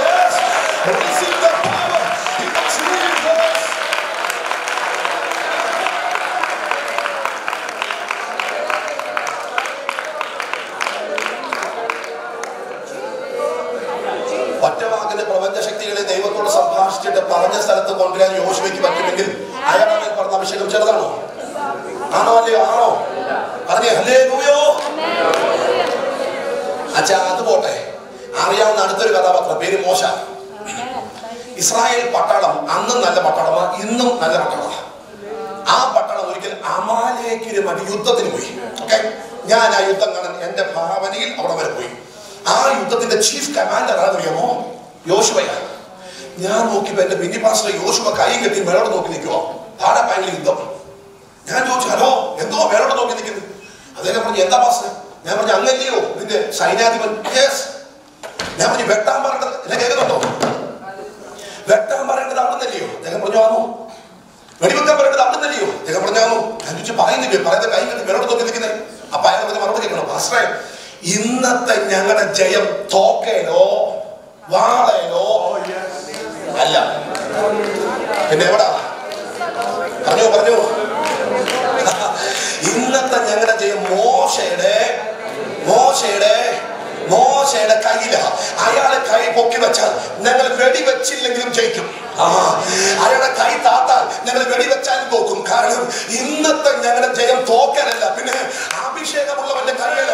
ഒറ്റവാക്കിന്റെ പ്രപഞ്ചശക്തികളെ ദൈവത്തോട് സംഭാഷിച്ചിട്ട് പറഞ്ഞ സ്ഥലത്ത് കൊണ്ടുവരാൻ യോശുവയ്ക്ക് പറ്റുമെങ്കിൽ അയാളെ മേൽ പറഞ്ഞ അഭിഷേകം ചെറുതാണോ? ആണോ അല്ലയോ? ആണോ? പറഞ്ഞേ ഹല്ലേലൂയ. അച്ഛാ അത് പോട്ടെ. അറിയാവുന്ന അടുത്തൊരു കഥാപാത്രം, പേര് മോശ. ഇസ്രായേൽ പട്ടാളം അന്നും നല്ല പട്ടാളമാണ്, ഇന്നും നല്ല പട്ടാളമാണ്. ആ പട്ടാളം ഒരിക്കൽ അമാലേക്കിനുമായിട്ട് യുദ്ധത്തിന് പോയി. ഓക്കെ, ഞാൻ ആ യുദ്ധം കാണാൻ എന്റെ ഭാവനയിൽ അവിടെ വരെ പോയി. ആ യുദ്ധത്തിന്റെ ചീഫ് കമാൻഡർ ആണെന്നറിയാമോ? യോശുവയാണ്. ഞാൻ നോക്കിയപ്പോ എന്റെ മിനി പാസ്റ്റർ യോശുവ കൈ കെട്ടി മേലോട്ട് നോക്കി നിൽക്കുവോ. താഴെ ഭയങ്കര യുദ്ധം. ഞാൻ ചോദിച്ചു, ഹലോ എന്തോ മേലോട്ട് നോക്കി നിൽക്കുന്നത്? അദ്ദേഹം പറഞ്ഞു, എന്താ പാസ്റ്റർ? ഞാൻ പറഞ്ഞു, അങ്ങനെയോ ഇതിന്റെ സൈന്യാധിപൻ? യെസ്. ഞാൻ പറഞ്ഞു, വെട്ടാൻ പറയേണ്ടത് എന്നെ കേൾക്കുന്നുണ്ടോ? വെട്ടാൻ പറയേണ്ടത് അവിടെ നിന്നല്ലയോ? അദ്ദേഹം പറഞ്ഞു, ആണോ. വെടിവെക്കാൻ പറയേണ്ടത് അവിടെ നിന്നല്ലയോ? അദ്ദേഹം പറഞ്ഞാണോ. ഞാൻ ചോദിച്ചു, പറയുന്നില്ലേ? പറയുന്നത് കൈ കെട്ടി മേലോട്ട് നോക്കി നിൽക്കുന്നത്. അപ്പൊ അയാൾ പറഞ്ഞ മറുപടി കേൾക്കണം, പാസ്റ്ററെ ഇന്നത്തെ ഞങ്ങളുടെ ജയം തോക്കയിലോ വാളയിലോ അല്ല. പിന്നെ എവിടാ? പറഞ്ഞു പറഞ്ഞു. ഇന്നത്തെ ഞങ്ങളുടെ ജയം മോശയുടെ കയ്യില. അയാളെ കൈ പൊക്കി വെച്ചാൽ ഞങ്ങൾ വെടിവെച്ചില്ലെങ്കിലും ജയിക്കും. അയാളുടെ കൈ താത്താൽ ഞങ്ങൾ വെടിവെച്ചാലും തോക്കും. കാരണം ഇന്നത്തെ ഞങ്ങളുടെ ജയം തോക്കാനല്ല, പിന്നെ അഭിഷേകമുള്ളവന്റെ കയ്യില.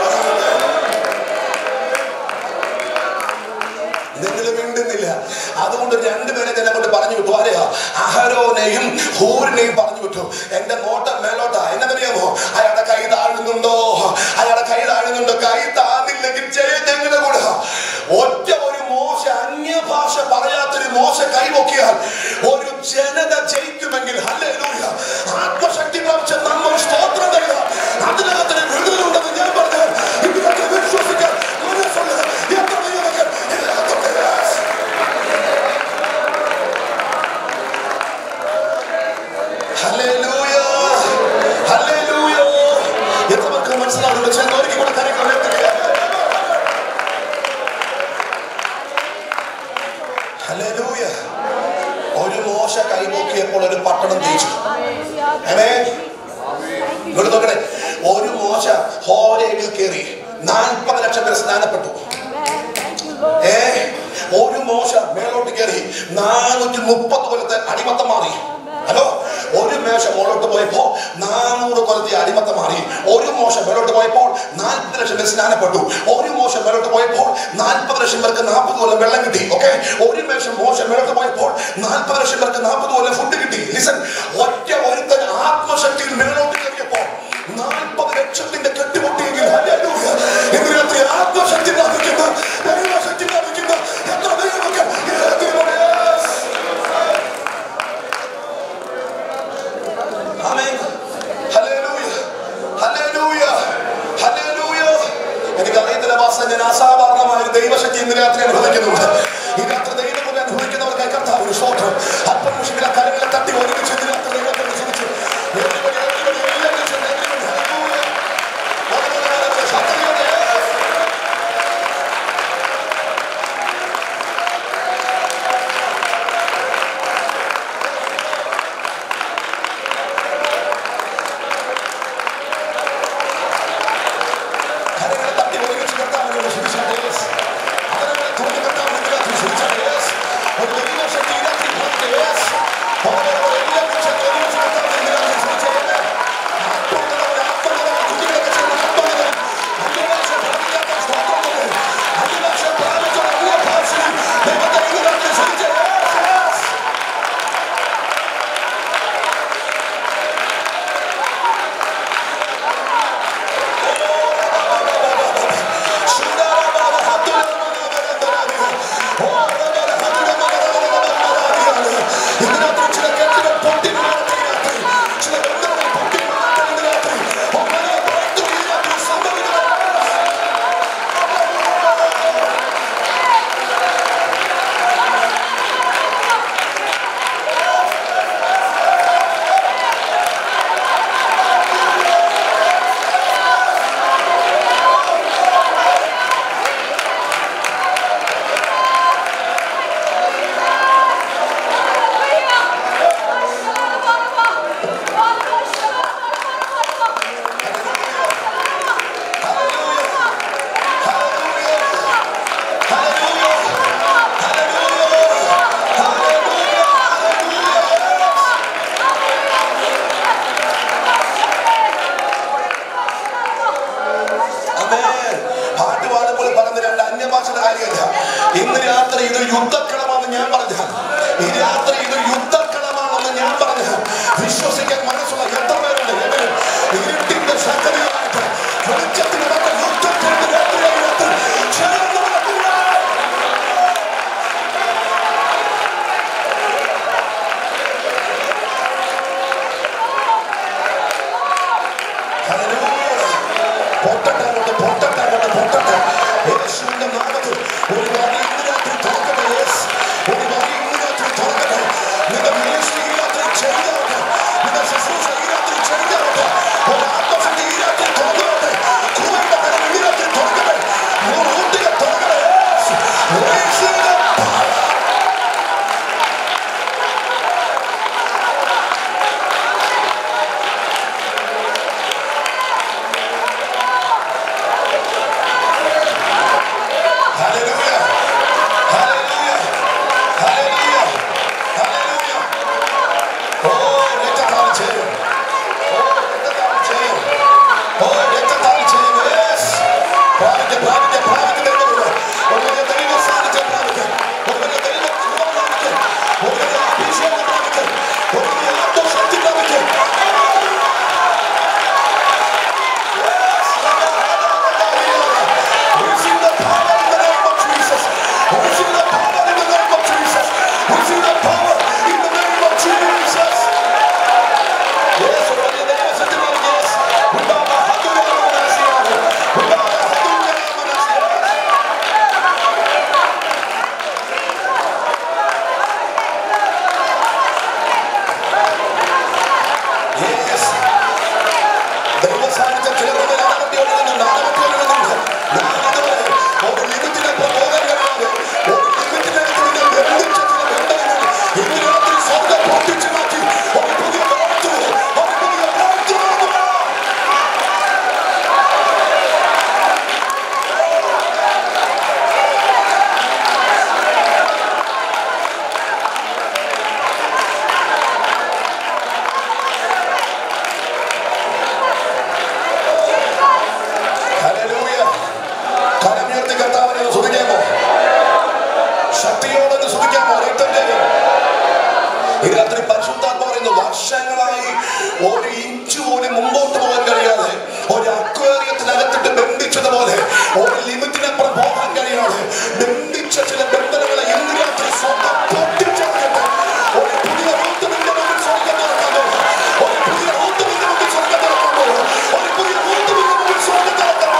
നിങ്ങൾ മിണ്ടുന്നില്ല. അതുകൊണ്ട് 2 പേരെ ഞാൻ അങ്ങോട്ട് പറഞ്ഞു വിട്ടു. ആരെയാ? അഹരോനെയും ഹൂരിനെയും പറഞ്ഞു വിട്ടു. എന്റെ നോട്ടം മേലോട്ടാ. എന്നറിയാമോ? അയാളുടെ കൈ താഴുന്നുണ്ടോ? അയാളുടെ കൈ താഴുന്നുണ്ടോ? കൈ താന്നില്ലെങ്കിൽ ജയം ഞങ്ങളുടെ കൂടെ. ഒറ്റ ഒരു മോശ, അന്യഭാഷ പറയാത്തൊരു മോശ കൈവൊക്കിയാൽ ഒരു ജനത ജയിക്കുമെങ്കിൽ ഹല്ലേലൂയ. ആത്മശക്തി പ്രാപിച്ച നമ്മൾ സ്തോത്രം തരിക. അതിനകത്തിന് വിടുതലുണ്ടെന്ന് ഞാൻ പറഞ്ഞാൽ ഇതിനൊക്കെ വിശ്വസിക്കാൻ മനസ്സുള്ള എത്ര ദൈവമക്കൾ ഹല്ലേലൂയ ഹല്ലേലൂയ. എത്രവർക്ക് മനസ്സിലാവുന്നുണ്ട്? ചെന്നോരിക്ക് കൂടെ കരങ്ങൾ ഉയർത്തുക. ഹല്ലേലൂയ. ഒരു മോശ കൈപോക്കിയപ്പോൾ ഒരു പട്ടണം ജയിച്ചു. ഇങ്ങോട്ട് നോക്കണേ. ഒരു മോശ ഹോരേവിൽ കയറി 40 ലക്ഷം പേർ സ്നാനപ്പെട്ടു. ഒരു മോശ മേലോട്ട് കയറി 430 കൊല്ലത്തെ അടിമത്തം മാറി. ഹലോ, ഒരു മേശ മുകളോട്ട് പോയപ്പോ 400 കൊല്ലത്തെ അടിമത്തം മാറി. ഒരു മോശ മേലോട്ട് പോയപ്പോൾ 40 ലക്ഷം പേർ സ്നാനപ്പെട്ടു. ഒരു മോശ മേലോട്ട് പോയപ്പോൾ 40 ലക്ഷം പേർക്ക് 40 കൊല്ലം വെള്ളം കിട്ടി. ഓക്കെ, ഒരു മോശ മേലോട്ട് പോയപ്പോൾ 40 ലക്ഷം പേർക്ക് 40 കൊല്ലം ഫുഡ് കിട്ടി. ലിസൺ, ഒറ്റ ഒരുത്തൻ ആത്മശക്തിയിൽ മേലോട്ട് കയറിയപ്പോ 40 ലക്ഷത്തിന്റെ കെട്ടുപൊട്ടിയെങ്കിൽ ആത്മശക്തി പ്രാപിക്കുന്ന ദൈവശക്തി പ്രാപിക്കുന്ന എത്ര ദൈവമക്കൾ എനിക്കറിയത്തില്ല വാസ, ഞാൻ അസാധാരണമായ ഒരു ദൈവശക്തി ഇന്ന് രാത്രി അനുഭവിക്കുന്നുണ്ട്. ഈ രാത്രി ദൈവം അനുഭവിക്കുന്നവർക്കായി കർത്താവ് ഒരു സ്തോത്രം. അല്പം മുഷികളെ കരങ്ങളെ തട്ടി ഒരുമിച്ച് ഇന്ന് രാത്രി ദൈവത്തെ ശ്രമിച്ചു. ഇതിനകത്ത് വർഷങ്ങളായി ഒരു ഇഞ്ച് പോലും മുമ്പോട്ട് പോകാൻ കഴിയാതെ ഒരു അക്വേറിയത്തിനകത്തിട്ട് ബന്ധിച്ചതുപോലെ ഒരു ലിമിറ്റിനപ്പുറം പോകാൻ കഴിയാതെ ബന്ധിച്ച ചില ബന്ധനങ്ങളെ ഇന്ന് രാത്രി സ്വന്തം പൊട്ടിച്ചെടുത്തിട്ട് ഒരു പുതിയ റൂട്ടിന്റെ മുമ്പിൽ സ്വർഗം തുറക്കുന്നു. ഒരു പുതിയ റൂട്ടിന്റെ മുമ്പിൽ സ്വർഗം തുറക്കുന്നു. ഒരു പുതിയ റൂട്ടിന്റെ മുമ്പിൽ സ്വർഗം തുറക്കുന്നു.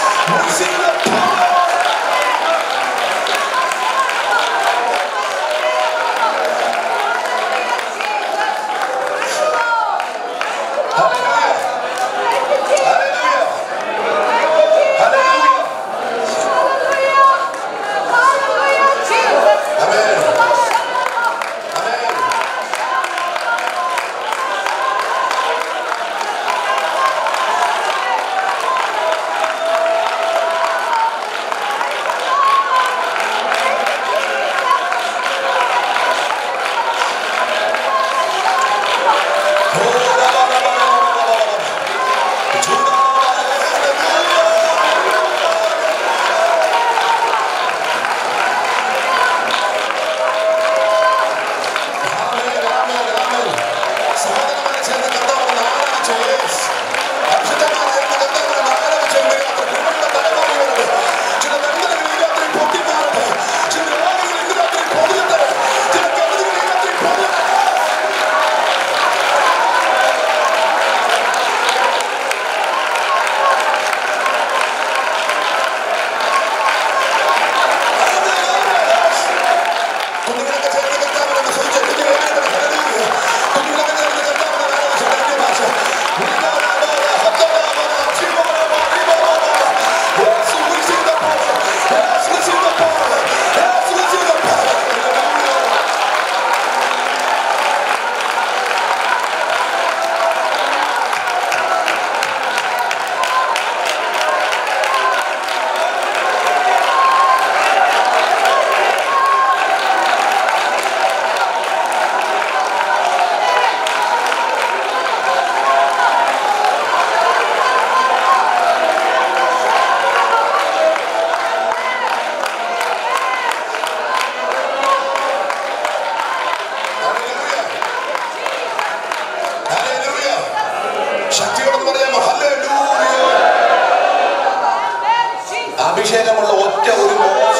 അഭിഷേകമുള്ള ഒറ്റ ഒരു മോശ,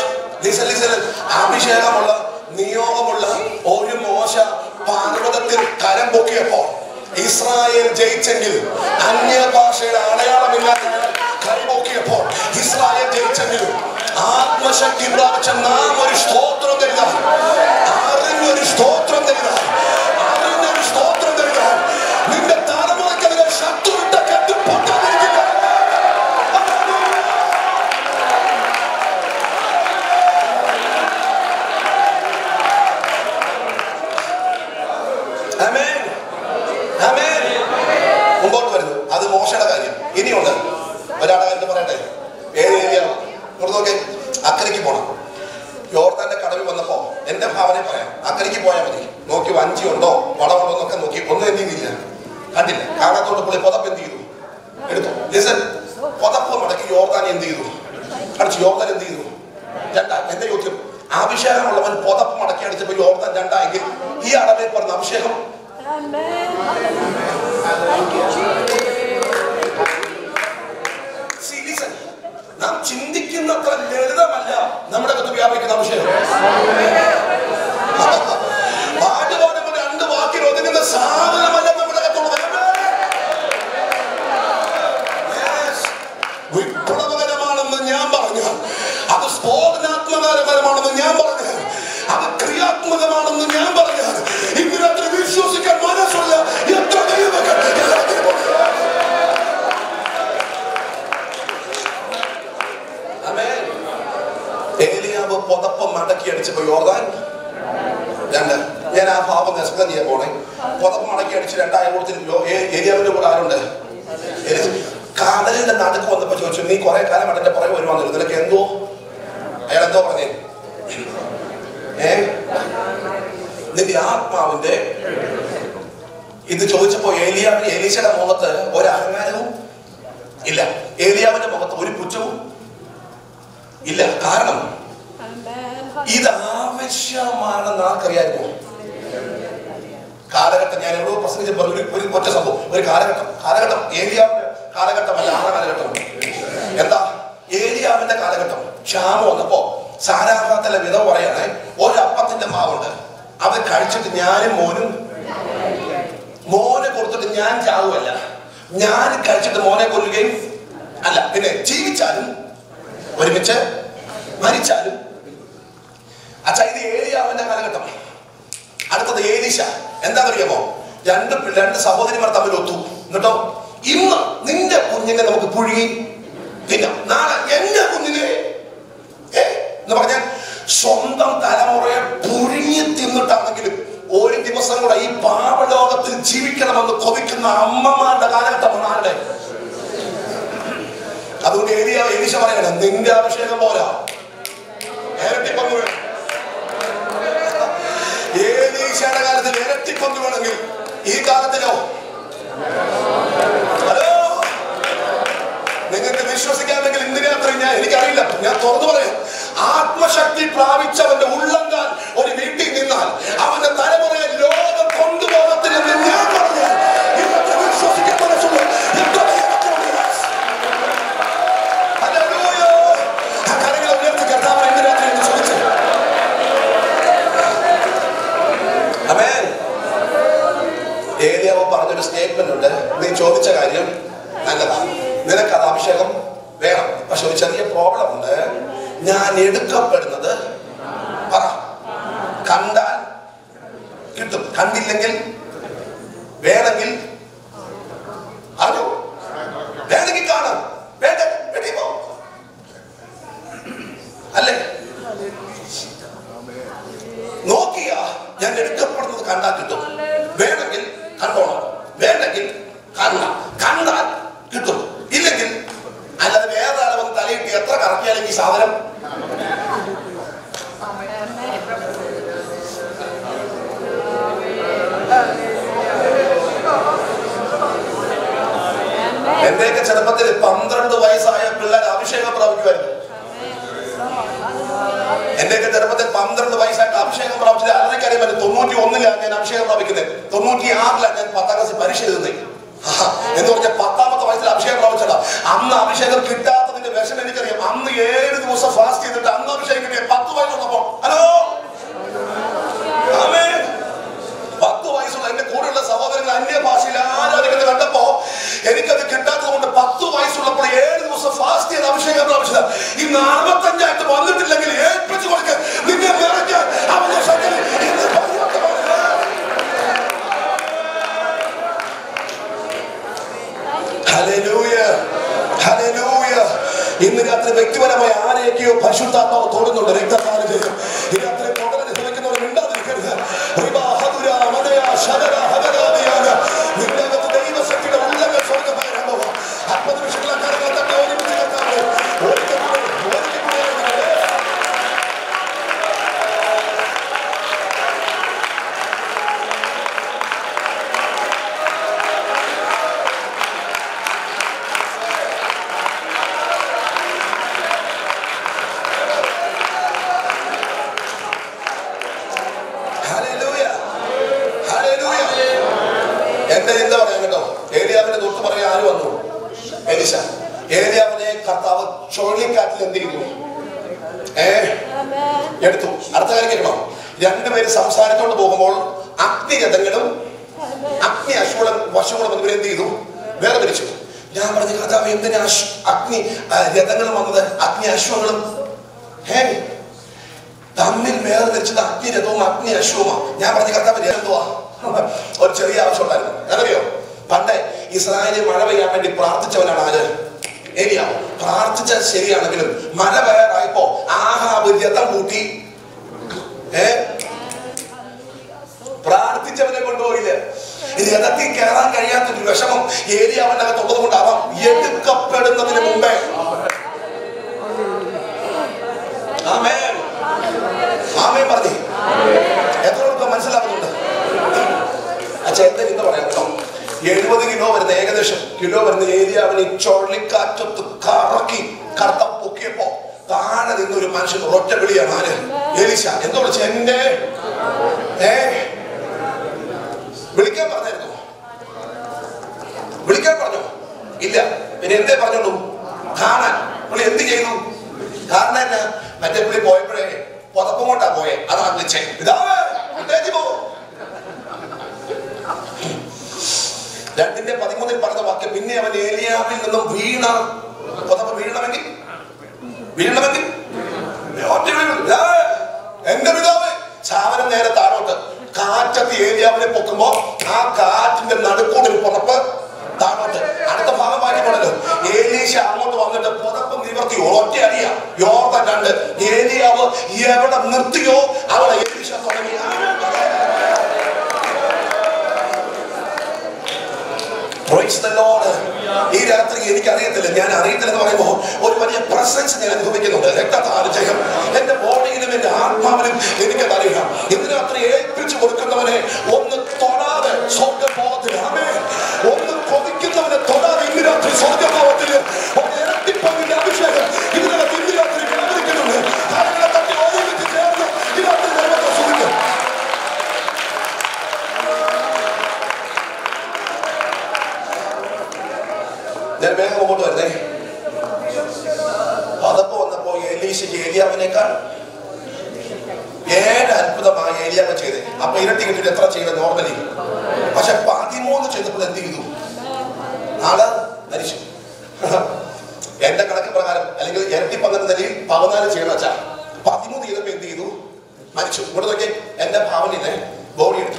അഭിഷേകമുള്ള നിയോഗമുള്ള ഒരു മോശ പർവ്വതത്തിൽ കരം പൊക്കിയപ്പോൾ ഇസ്രായേൽ ജയിച്ചെങ്കിൽ, അന്യഭാഷയുടെ അടയാളമില്ലാത്ത കൈപൊക്കിയപ്പോൾ ഇസ്രായേൽ ജയിച്ചെങ്കിലും ആത്മശക്തി പ്രാപിച്ച നാം ഒരു സ്തോത്രം തരുക, അറിഞ്ഞൊരു സ്തോത്രം തരുക, അറിഞ്ഞൊരു സ്തോത്രം തരുക. നിന്റെ തലമുറയ്ക്കെതിരെ ശത്രുവിട്ട കെട്ട് പൊട്ടാതിരിക്കില്ല. മുമ്പോട്ട് വരുന്നു. അത് മോശയുടെ കാര്യം. ഇനിയുണ്ട് ഒരാളുടെ കാര്യം പറയട്ടെ. നോക്കെ അക്കരയ്ക്ക് പോണം. യോർദാന്റെ കടവിൽ വന്നപ്പോ എന്റെ ഭാവനെ പറയാം, അക്കരയ്ക്ക് പോയാൽ മതി. നോക്കി വഞ്ചി ഉണ്ടോ വളമുണ്ടോ എന്നൊക്കെ നോക്കി, ഒന്നും എന്ത് ചെയ്തില്ല, കണ്ടില്ല. കാണാത്തോണ്ട് പുള്ളി പുതപ്പ് എന്ത് ചെയ്തു, എടുത്തു. ലിസൺ, പുതപ്പ് മടക്കി യോർദാൻ എന്ത് ചെയ്തു, അടിച്ചു. യോർദാൻ എന്ത് ചെയ്തു, രണ്ടാ. എന്റെ ചോദ്യം, അഭിഷേകമുള്ളവൻ പുതപ്പ് മടക്കി അടിച്ചപ്പോ യോർദാൻ രണ്ടായെങ്കിൽ ഈ അളവിൽ പറഞ്ഞ അഭിഷേകം നാം ചിന്തിക്കുന്നത്ര ലളിതമല്ല നമ്മുടെ അകത്ത് വ്യാപിക്കുന്ന അഭിഷേകം. പാട്ടുപാടുമ്പോൾ രണ്ട് വാക്കിൽ ഒതുങ്ങുന്ന സാധനമല്ല നമ്മുടെ അകത്തുള്ളത്. വിപ്ലവകരമാണെന്ന് ഞാൻ പറഞ്ഞാൽ, അത് സ്ഫോടനാത്മകരമാണെന്ന് ഞാൻ പറഞ്ഞാൽ, അത് ക്രിയാത്മകമാണെന്ന് ഞാൻ പറഞ്ഞാൽ, ഇന്നത്ര വിശ്വസിക്കാൻ മനസ്സുള്ള എത്ര ദൈവങ്ങൾ ഏലിയാവ് പുതപ്പ് മടക്കി അടിച്ചപ്പോ യോർദാൻ രണ്ട്. ഞാൻ ആ ഭാവം എക്സ്പ്ലെയിൻ ചെയ്യാൻ പോണേ. പുതപ്പ് മടക്കി അടിച്ച് രണ്ടായ കൂട്ടത്തിൽ ഏലിയാവിന്റെ കൂടെ ആരുണ്ട്? കടലിന്റെ നടുക്ക് വന്നപ്പോ ചോദിച്ചു, നീ കുറെ കാലം എന്റെ പുറകെ വരുവാന്നല്ലോ, നിനക്ക് എന്തോ? അയാൾ എന്തോ പറഞ്ഞേ? നിന്റെ ആത്മാവിന്റെ ഇത് ചോദിച്ചപ്പോ എലീശയുടെ മുഖത്ത് ഒരു അഹങ്കാരവും ഇല്ല, ഏലിയാവിന്റെ മുഖത്ത് ഒരു പുച്ഛവും ഇല്ല. കാരണം ഇത് ആവശ്യമാണെന്ന് ആർക്കറിയാമോ? കാലഘട്ടം കാലഘട്ടം ഞാൻ എവിടെ പ്രസംഗിച്ചപ്പോൾ ഒരു ഒറ്റ സംഭവം, ഒരു കാലഘട്ടം ഏലിയാവിന്റെ കാലഘട്ടമല്ല, ആരുടെ കാലഘട്ടം? എന്താ? ഏലിയാവിന്റെ കാലഘട്ടം. ക്ഷാമം വന്നപ്പോ സാരാഭാത്തിലെ വിധവ പറയാണ്, ഒരപ്പത്തിന്റെ മാവുണ്ട്, അത് കഴിച്ചിട്ട് ഞാനും മോനെ കൊടുത്തിട്ട് ഞാൻ ചാവുമല്ല, ഞാൻ കഴിച്ചിട്ട് മോനെ കൊല്ലുകയും അല്ല, പിന്നെ ജീവിച്ചാലും ഒരുമിച്ച് മരിച്ചാലും. അച്ഛാ, ഇത് ഏലിയാവിന്റെ കാലഘട്ടം. അടുത്തത് ഏലീശ. എന്താണെന്നറിയാമോ? രണ്ട് സഹോദരിമാർ തമ്മിൽ ഒത്തു. എന്നിട്ടോ, ഇന്ന് നിന്റെ കുഞ്ഞിനെ നമുക്ക് പുഴുകി തിന്നാം, നാളെ എന്റെ കുഞ്ഞിനെ എന്ന് പറഞ്ഞാൽ സ്വന്തം തലമുറയെ പുഴുങ്ങി തിന്നിട്ടാണെങ്കിലും ഒരു ദിവസം കൂടെ ഈ പാപലോകത്തിൽ ജീവിക്കണമെന്ന് കൊതിക്കുന്ന അമ്മമാരുടെ കാലഘട്ടമാണ് ആരുടെ? അതുകൊണ്ട് ഏലീശ പറയണം, നിന്റെ അഭിഷേകം പോരാ, ഏലീശയുടെ കാലത്തിൽ ഇരട്ടിക്കൊന്നു വേണമെങ്കിൽ ഈ കാലത്തിലോ? ഹലോ, നിങ്ങൾക്ക് വിശ്വസിക്കാമെങ്കിൽ ഇന്ന് രാത്രി എനിക്കറിയില്ല, ഞാൻ തുറന്നു പറയാം, ആത്മശക്തി പ്രാപിച്ചവന്റെ ഉള്ളങ്കാൽ ഒരു വീട്ടിൽ നിന്നാൽ അവന്റെ തലമുറയെ ലോകം കൊണ്ടുപോകത്തില്ലെന്ന് ഞാൻ പറഞ്ഞാൽ ഇന്നത്തെ വിശ്വസിക്കാൻ മനസ്സുള്ളൂ. ഏലിയാവ് പറഞ്ഞൊരു സ്റ്റേറ്റ്മെന്റ് ഉണ്ട്, നീ ചോദിച്ച കാര്യം നല്ലതാണ്, നിനക്കത് അഭിഷേകം വേണം, പക്ഷെ ഒരു ചെറിയ പ്രോബ്ലം ഉണ്ട്. ഞാൻ എടുക്കപ്പെടുന്നത് പറ, കണ്ടാൽ കിട്ടും, കണ്ടില്ലെങ്കിൽ വേണമെങ്കിൽ അറിയോ, വേണമെങ്കിൽ കാണാം, അല്ലേ? നോക്കിയ ഞാൻ എടുക്കപ്പെടുന്നത് കണ്ടാൽ കിട്ടും, വേണമെങ്കിൽ കണ്ടോണം, വേണമെങ്കിൽ കണ്ടാൽ കിട്ടും, ഇല്ലെങ്കിൽ അല്ലാതെ വേറെ ആളെ വന്ന് തലയിട്ട് എത്ര കറക്കിയാലും ഈ സാധനം എന്റെയൊക്കെ ചെറുപ്പത്തിൽ 12 വയസ്സായ പിള്ളേർ അഭിഷേകം പ്രാപിക്കുമായിരുന്നു. എന്റെയൊക്കെ ചെറുപ്പത്തിൽ 12 വയസ്സായിട്ട് അഭിഷേകം പ്രാപിച്ചത് ആരെനിക്കറിയാൻ പറ്റും. 91-ലാണ് ഞാൻ അഭിഷേകം പ്രാപിക്കുന്നത്, 96-ലാണ് ഞാൻ 10ാം ക്ലാസ് പരീക്ഷ എഴുതുന്നത്. എന്ന് പറഞ്ഞാൽ 10ാമത്തെ വയസ്സിൽ അഭിഷേകം പ്രാപിച്ചതാ. അന്ന് അഭിഷേകം കിട്ടാത്തതിന്റെ വിഷം എനിക്കറിയാം. അന്ന് 7 ദിവസം ഫാസ്റ്റ് ചെയ്തിട്ട് അന്ന് അഭിഷേകം കിട്ടിയ 10 വയസ്സുള്ളപ്പോ, ഹലോ, 10 വയസ്സുള്ള എന്റെ കൂടെയുള്ള സഹോദരങ്ങൾ അന്യഭാഷയിൽ ആരാധിക്കുന്നത് കണ്ടപ്പോ എനിക്കത് കിട്ടാത്തത് കൊണ്ട് 10 വയസ്സുള്ളപ്പോൾ 7 ദിവസം ഫാസ്റ്റ് ചെയ്ത് അഭിഷേകം പ്രാപിച്ചത്. ഇന്ന് 65 വന്നിട്ടില്ലെങ്കിൽ ഏൽപ്പിച്ചു കൊടുക്ക, നിന്നെ നിറയ്ക്കാൻ അവന്റെ ശക്തി. ഇന്ന് രാത്രി വ്യക്തിപരമായ ആരെയൊക്കെയോ പരിശുദ്ധാത്മാവ് തൊടുന്നുണ്ട്, രക്തസാന്നിധ്യം. ഈ രാത്രി തുടരെ ശ്രമിക്കുന്നവർ മിണ്ടാതിരിക്കരുത്. നിന്റെ അകത്ത് ദൈവശക്തിയുടെ ഉള്ളങ്ങൾ സ്വർഗ്ഗമായി പോകാം. 50 നിമിഷങ്ങളെ കാര്യങ്ങൾ തന്നെ ഒരുമിച്ച് കേൾക്കാതെ എന്റെ ചിന്ത പറയാം കേട്ടോ. ഏലിയാവിന്റെ തൊട്ട് പറയാൻ ആര് വന്നു? എലീശ. ഏലിയാവിനെ കർത്താവ് ചുഴലിക്കാറ്റിൽ എന്ത് ചെയ്തു? എടുത്തു. അടുത്ത കാര്യം കേൾക്കണോ? രണ്ടുപേര് സംസാരിച്ചോണ്ട് പോകുമ്പോൾ അഗ്നിരഥങ്ങളും അഗ്നി വശങ്ങളും ഇവരെന്ത് ചെയ്തു? വേർതിരിച്ചു. ഞാൻ പറഞ്ഞു, കർത്താവ് എന്തിനാ അഗ്നി രഥങ്ങളും വന്നത്, അഗ്നി അശ്വങ്ങളും തമ്മിൽ വേർതിരിച്ചത് അഗ്നിരഥവും അഗ്നി അശ്വവുമാണ്. ഞാൻ പറഞ്ഞു, കർത്താവ് എന്തുവാ? ഒരു ചെറിയ ആവശ്യം ഉണ്ടായിരുന്നു. എന്നറിയോ? പണ്ട് ഇസ്രായേലിൽ മഴ പെയ്യാൻ വേണ്ടി പ്രാർത്ഥിച്ചവനാണ് ആര്? ഏലിയാവ്. പ്രാർത്ഥിച്ചാൽ ശരിയാണെങ്കിലും മഴ പെയ്യാറായപ്പോ ആഹാബ് രഥം കൂട്ടി പ്രാർത്ഥിച്ചവനെ കൊണ്ടുപോയില്ല. രഥത്തിൽ കയറാൻ കഴിയാത്തൊരു വിഷമം ഏലിയാവിന്റെ അകത്തുള്ളത് കൊണ്ടാവാം എടുക്കപ്പെടുന്നതിന് മുമ്പേ. ആമേൻ ആമേൻ പറഞ്ഞു. എത്രയൊക്കെ മനസ്സിലാക്കുന്നുണ്ട്? അച്ഛാ, എന്താ ഇന്ന് പറയാം കേട്ടോ. 70 കിലോ വരുന്ന, ഏകദേശം കിലോ വരുന്ന ഏലിയാവിനെ ചുഴലിക്കാറ്റത്ത് കറക്കി കർത്താവ് പൊക്കിയപ്പോ താഴെ നിന്നൊരു മനുഷ്യൻ ഒറ്റ വിളിയാണ്. ആര്? എലീശ. എന്തോ വിളിച്ച? എന്റെ വിളിക്കാൻ പറഞ്ഞായിരുന്നു? വിളിക്കാൻ പറഞ്ഞോ? ഇല്ല. പിന്നെ എന്തേ പറഞ്ഞോളൂ? കാണാൻ. പുള്ളി എന്ത് ചെയ്തു? കാരണം എന്നാ? മറ്റേ പുള്ളി പോയപ്പോഴേ പുതപ്പം കൊണ്ടാ പോയെ. അതാണ് വിളിച്ചേ. ഇതാവേ 2:13 പറഞ്ഞ വാക്യം. പിന്നെ അവൻ ഏലിയാവിൽ നിന്നും വീണ പുതപ്പ് വീഴണമെങ്കിൽ എന്റെ പിതാവ് ചാവനം നേരെ താഴോട്ട്. കാറ്റത്ത് ഏലിയാവിനെ പൊക്കുമ്പോ ആ കാറ്റിന്റെ നടുക്കൂടെ ഒരു പുതപ്പ് താഴോട്ട്. അടുത്ത ഭാഗം വായിക്കണല്ലോ. ഏലീശ അങ്ങോട്ട് വന്നിട്ട് പുതപ്പ് നിവർത്തി ഒറ്റ അടിയ യോർദാൻ 2. ഏലിയാവ് എവിടെ നിർത്തിയോ അവിടെ ഏലീശ തുടങ്ങി. ഈ രാത്രി എനിക്കറിയത്തില്ല, ഞാൻ അറിയത്തില്ലെന്ന് പറയുമ്പോൾ ഒരു വലിയ പ്രസൻസ് ഞാൻ അനുഭവിക്കുന്നുണ്ട്. രക്തതാർജയം എന്റെ ബോഡിയിലും എന്റെ ആത്മാവിലും എനിക്കതറിയാം. ഇന്ന് രാത്രി ഏൽപ്പിച്ചു കൊടുക്കുന്നവനെ ഒന്ന് തൊടാതെ സ്വർഗ്ഗഭാവത്തില്, ഒന്ന് കൊതിക്കുന്നവനെ തൊടാതെ ഇന്ന് രാത്രി സ്വർഗ്ഗഭാവത്തില് ഒരു ഇരട്ടിപ്പങ്ങിന്റെ അഭിഷേകം ഇതിനകത്ത് ഇന്ന് രാത്രി വ്യാപരിക്കുന്നുണ്ട്. കാര്യങ്ങളെ തട്ടി ഓരോന്നിച്ച് ചേർന്ന് ഈ രാത്രി ദൈവത്തെ സ്തുതിക്കും. ഞാൻ വേഗം മുമ്പോട്ട് വരുന്നേ. അതപ്പോ വന്നപ്പോ എലീശയ്ക്ക് ഏലിയാവിനേക്കാൾ 7 അത്ഭുതമായി ഏലിയാവ് ചെയ്തേ. അപ്പൊ ഇരട്ടി കിട്ടിയിട്ട് എത്ര ചെയ്യണം നോർമലി? പക്ഷെ 13 ചെയ്തപ്പോൾ എന്ത് ചെയ്തു? ആള് മരിച്ചു. എന്റെ കണക്ക് പ്രകാരം അല്ലെങ്കിൽ ഇരട്ടി പങ്കെടുത്ത നിലയിൽ 14 ചെയ്യണം വെച്ചാ 13 ചെയ്തപ്പോ എന്ത് ചെയ്തു? മരിച്ചു. ഇവിടെ നോക്കി എന്റെ ഭാവനയിലെ ബോഡി എടുത്തു.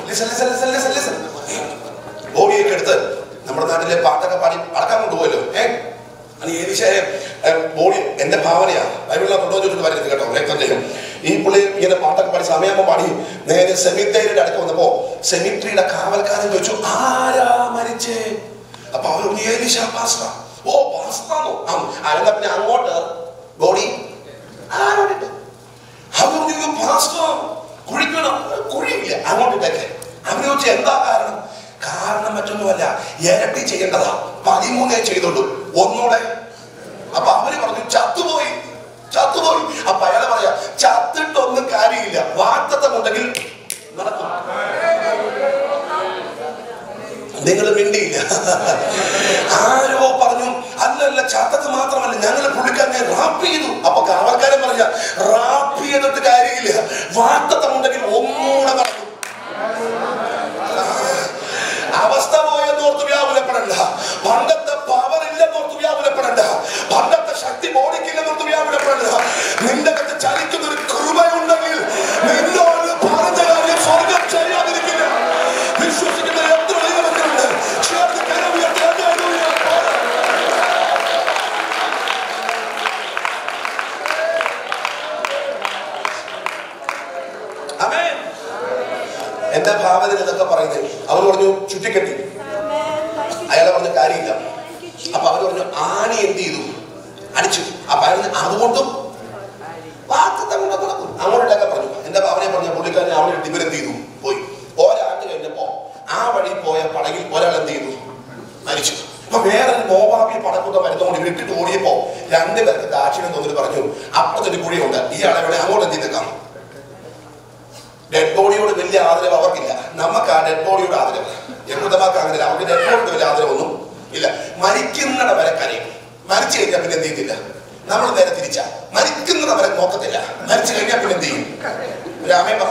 ബോഡിയൊക്കെ എടുത്ത് നമ്മുടെ നാട്ടിലെ പാട്ടൊക്കെ പാടി അടക്കാൻ കൊണ്ടുപോയല്ലോ. ഏലീശയെ ബോഡി എന്റെ ഭാവനയാ. ബൈബിളിനകത്ത് ചോദിച്ചിട്ട് പറയുന്നത് കേട്ടോ. രക്തം ഈ പുള്ളി ഇങ്ങനെ പാട്ടൊക്കെ പാടി സമയമാകുമ്പോ പാടി നേരെ സെമിത്തേരിയുടെ അടുത്ത് വന്നപ്പോ സെമിട്രിയുടെ കാവൽക്കാരൻ ചോദിച്ചു, ആരാ മരിച്ചേ? അപ്പൊ അവർ ഏലീശ പാസ്റ്റർ. ഓ പാസ്റ്ററാണോ? എന്നാ പിന്നെ അങ്ങോട്ട് ബോഡി ആരോടിട്ട് പാസ്റ്റർ കുഴിക്കണം. കുഴിയില്ല, അങ്ങോട്ടിട്ടൊക്കെ. അവർ ചോദിച്ചു എന്താ കാരണം? കാരണം മറ്റൊന്നുമല്ല, ഇരട്ടി ചെയ്യേണ്ടതാ. 13 ചെയ്തുള്ളൂ, ഒന്നൂടെ. അപ്പൊ അവര് പറഞ്ഞു ചത്തുപോയി. അപ്പൊ അയാളെ പറയാ ചത്തിട്ടൊന്നും കാര്യമില്ല, വാഗ്ദത്തമുണ്ടെങ്കിൽ നടക്കും. നിങ്ങൾ മിണ്ടിയില്ല. ആരോ പറഞ്ഞു അല്ലല്ല ചത്തത് മാത്രമല്ല ഞങ്ങള് പുള്ളിക്കാരനെ റാപ്പ് ചെയ്തു. അപ്പൊ കാവൽക്കാരൻ പറഞ്ഞ റാപ്പ് ചെയ്തിട്ട് കാര്യമില്ല, വാഗ്ദത്തമുണ്ടെങ്കിൽ ഒന്നുകൂടെ നടക്കും. അവസ്ഥ പോയെന്നോർത്ത് വ്യാകുലപ്പെടണ്ട. പണ്ടത്തെ പവർ ഇല്ലെന്നോർത്ത് വ്യാകുലപ്പെടണ്ട. പണ്ടത്തെ ശക്തി ബോഡിക്കില്ലെന്നോർത്ത് വ്യാകുലപ്പെടണ്ട. നിന്റെ കത്ത് ചലിക്കുന്ന ഒരു കൃപയുണ്ടെങ്കിൽ നിന്നോട് പറഞ്ഞ കാര്യം സ്വർഗം ചെയ്യാതിരിക്കില്ല. വിശ്വസിക്കുന്ന എത്ര ദൈവമക്കളുണ്ട്? ചേർന്ന് കരമുയർത്തി ആമേൻ. എന്റെ ഭാവന ഇതൊക്കെ പറയുന്നത് അവർ പറഞ്ഞു ചുറ്റിക്കെട്ടി. അയാളെ പറഞ്ഞ കാര്യമില്ല. അപ്പൊ അവര് പറഞ്ഞു ആണി എന്ത് ചെയ്തു? അടിച്ചു. അപ്പൊ അയാൾ അതുകൊണ്ടും അങ്ങോട്ടൊക്കെ പറഞ്ഞു. എന്റെ ഭാവനയെ പറഞ്ഞ പുള്ളിക്കാരനെ അവിടെ ഇവരെന്ത് ചെയ്തു? പോയി. ഒരാണ്ട് കഴിഞ്ഞപ്പോ ആ വഴി പോയ പടകിൽ ഒരാൾ എന്ത് ചെയ്തു? മരിച്ചു. അപ്പൊ വേറൊരു മോബാബി പടക്കൂട്ടം വരുന്നതുകൊണ്ട് ഇവരിട്ടിട്ട് ഓടിയപ്പോ 2 പേർക്ക് ദാക്ഷിണ്യം തോന്നിട്ട് പറഞ്ഞു അപ്പുറത്തൊരു കുഴിയുണ്ട്, ഈ ആളെവിടെ അങ്ങോട്ട് എന്ത് ചെയ്തേക്കാം. ഡെഡ് ബോഡിയോട് വലിയ ആദരവ് അവർക്കില്ല. നമുക്ക് ആ ഡെഡ് ബോഡിയോട് ആദരവ്. യഹൂദന്മാർക്ക് അങ്ങനെ അവർക്ക് ഡെഡ് ബോഡിയോട് വലിയ ആദരവൊന്നും ഇല്ല. മരിക്കുന്നിട വരെ കരയും. മരിച്ചു കഴിഞ്ഞാൽ പിന്നെ എന്ത് ചെയ്തില്ല. നമ്മൾ നേരെ തിരിച്ച മരിക്കുന്നിട വരെ നോക്കത്തില്ല. മരിച്ചു കഴിഞ്ഞാൽ പിന്നെ എന്ത് ചെയ്യും? രാമേ പറ.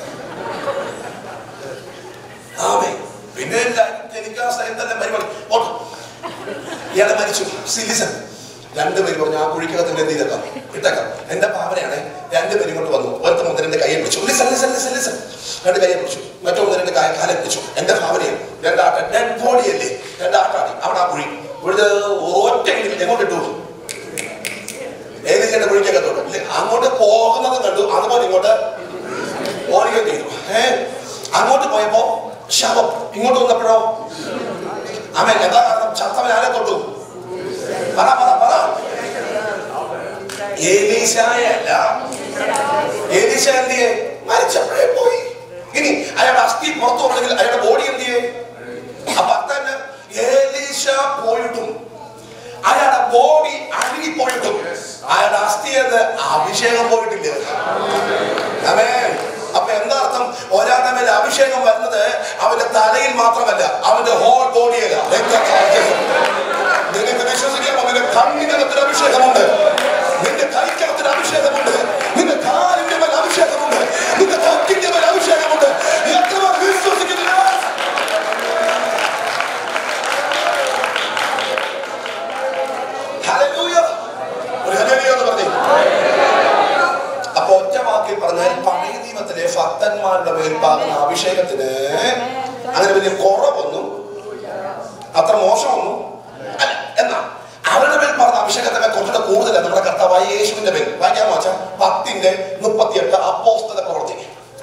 ആമേ. പിന്നെ എനിക്ക് ആ സ്ഥലം തന്നെ പരിപാടി ഓട്ടു. ഇയാളെ മരിച്ചു. സിലിസൺ 2 പേര് പറഞ്ഞു ആ കുഴിക്കകത്ത് എന്ത് ചെയ്തേക്കാം, ഇട്ടേക്കാം. എന്റെ ഭാവനയാണ് 2 പേരും കൊണ്ട് വന്നു. ഒരുത്ത മുതലിന്റെ കയ്യെ പിടിച്ചു, 2 കയ്യെ പിടിച്ചു. മറ്റോ മുതലിന്റെ കാലെ പിടിച്ചു. എന്റെ ഭാവനയാണ് 2 ആട്ട ഡെഡ് ബോഡി അല്ലേ, 2 ആട്ടാടി. അവിടെ ആ കുഴി ഇവിടുത്തെ ഒറ്റ എങ്ങോട്ട് ഇട്ടു? ഏതിന്റെ കുഴിക്കകത്തോട്ട് അങ്ങോട്ട് പോകുന്നത് കണ്ടു. അതുപോലെ ഇങ്ങോട്ട് ഓടുകയും ചെയ്തു. അങ്ങോട്ട് പോയപ്പോ ശവം, ഇങ്ങോട്ട് വന്നപ്പോഴോ ആമേൻ. എന്താ കാരണം? ചത്തവൻ ആരെ തൊട്ടു? പറ പറ പറ. ഏലീശായല്ല. ഏലീശ എന്ത് ചെയ്യേ? മരിച്ചപ്പോഴേ പോയി. ഇനി അയാളുടെ അസ്ഥി പുറത്തു വന്നെങ്കിൽ അയാളുടെ ബോഡി എന്ത് ചെയ്യേ? അപ്പൊ തന്നെ ഏലീശ പോയിട്ടും അയാളുടെ ബോഡി അഴുകിപ്പോയിട്ടും അയാളുടെ അസ്ഥി എന്ന് അഭിഷേകം പോയിട്ടില്ല. ആമേൻ. അപ്പൊ എന്താ അർത്ഥം? ഒരാളുടെ മേലെ അഭിഷേകം വരുന്നത് അവന്റെ തലയിൽ മാത്രമല്ല, അവന്റെ ഹോൾ ബോഡിയല്ല. നിങ്ങൾക്ക് വിശ്വസിക്കാം, അവന്റെ കണ്ണിനകത്തിന് അഭിഷേകമുണ്ട്, നിന്റെ കൈക്കകത്തിന് അഭിഷേകമുണ്ട്, നിന്റെ കാലിന്റെ മേൽ അഭിഷേകമുണ്ട്, നിന്റെ തൊക്കിന്റെ മേൽ അഭിഷേകമുണ്ട്. എത്ര വിശ്വസിക്കുന്നില്ല? അപ്പൊ ഒറ്റ വാക്കിൽ പറഞ്ഞാൽ പഴയ നിയമത്തിലെ ഭക്തന്മാരുടെ മേൽ പാകുന്ന അഭിഷേകത്തിന് അങ്ങനെ വലിയ കുറവൊന്നും അത്ര മോശമൊന്നും അല്ല. എന്നാ അവരുടെ മേൽ പറഞ്ഞ അഭിഷേകത്തെ കുറച്ചുകൂടെ കൂടുതലാണ് നമ്മുടെ കർത്താവായ യേശുവിന്റെ മേൽ. വായിക്കാമോ വെച്ചാൽ 10:38 അപ്പോസ്തല പ്രവൃത്തി.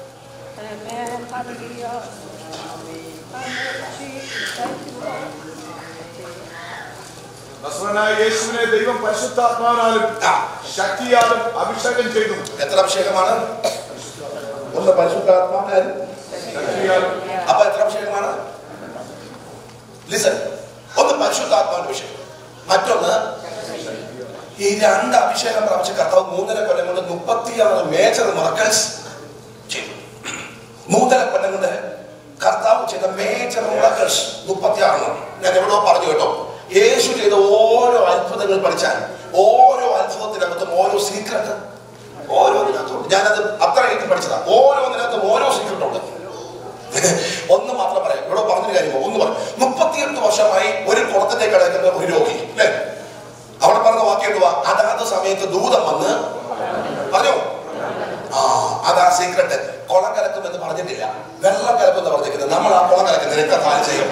യേശുവിനെ ദൈവം പരിശുദ്ധാത്മാവിനാലും ശക്തിയാലും അഭിഷേകം ചെയ്തു. എത്ര അഭിഷേകമാണ്? ഒന്ന് പരിശുദ്ധാത്മാവിനാലും ശക്തിയാലും. അപ്പൊ എത്ര അഭിഷേകമാണ്? ലിസൺ, ഒന്ന് പരിശുദ്ധാത്മാവിന്റെ അഭിഷേകം, മറ്റൊന്ന് ഈ രണ്ട് അഭിഷേകം പ്രാപിച്ച കർത്താവ് 3.5 കൊല്ലം കൊണ്ട് 36 മേജർ മിറക്കിൾസ് ചെയ്തു. 3.5 കൊല്ലം കൊണ്ട് കർത്താവ് ചെയ്ത മേജർ മിറക്കിൾസ് 36. ഞാൻ എവിടെയോ പറഞ്ഞു കേട്ടോ. യേശു ചെയ്ത ഓരോ അത്ഭുതങ്ങൾ പഠിച്ചാൽ ഓരോ അത്ഭുതത്തിനകത്തും ഓരോ സീക്രട്ട്, ഓരോന്നിനകത്തും. ഞാനത് അത്ര എഴുതി പഠിച്ചതാ. ഓരോന്നിനകത്തും ഓരോ സീക്രട്ട് ഉണ്ട്. ഒന്ന് മാത്രം പറയാം, ഇവിടെ പറഞ്ഞൊരു കാര്യം ഒന്ന് പറയാം. 38 വർഷമായി ഒരു കുളത്തിന്റെ കിടക്കുന്ന ഒരു രോഗി അല്ലേ? അവിടെ പറഞ്ഞ വാക്യം എന്തുവാ? അതാത് സമയത്ത് ദൂതം വന്ന് പറഞ്ഞോ. അതാ സീക്രട്ട്. കുളം കലക്കുമെന്ന് പറഞ്ഞിട്ടില്ല, വെള്ളം കലക്കുമെന്ന് പറഞ്ഞിരിക്കുന്നത്. നമ്മൾ ആ കുളം കലക്കുന്ന രക്തപാനം ചെയ്യും.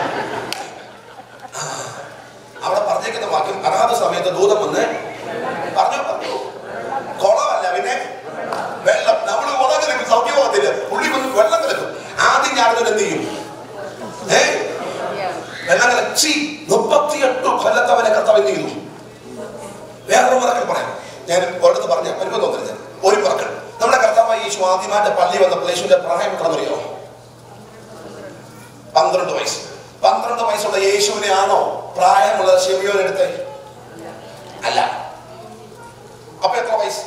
അവിടെ പറഞ്ഞേക്കുന്ന വാക്യം അതാത് സമയത്ത് ദൂതം വന്ന് പറഞ്ഞു. കുളമല്ല, പിന്നെ വെള്ളം. നമ്മൾ കുളം കലക്കും, സൗഖ്യമാകത്തില്ല. പുള്ളി വന്ന് വെള്ളം കലക്കും. ആദ്യം ഞാനത് എന്ത് ചെയ്യും? വെള്ളം കലച്ചി 38 കൊല്ലത്തവനെ കർത്താവ് എന്ത് ചെയ്തു? വേറൊരു മറക്കൽ പറയാം. ഞാൻ ഒരിടത്ത് പറഞ്ഞ എനിക്ക് തോന്നരുത്. ഒരു മറക്കൽ നമ്മുടെ കർത്താവായ യേശു ആദ്യമായിട്ട് പള്ളി വന്നപ്പോൾ യേശുവിന്റെ പ്രായം എത്രയെന്നറിയോ? 12 വയസ്സ്. 12 വയസ്സുള്ള യേശുവിനെ ആണോ പ്രായമുള്ള ശിമിയോൻ എടുത്തേ? അല്ല. അപ്പൊ എത്ര വയസ്സ്?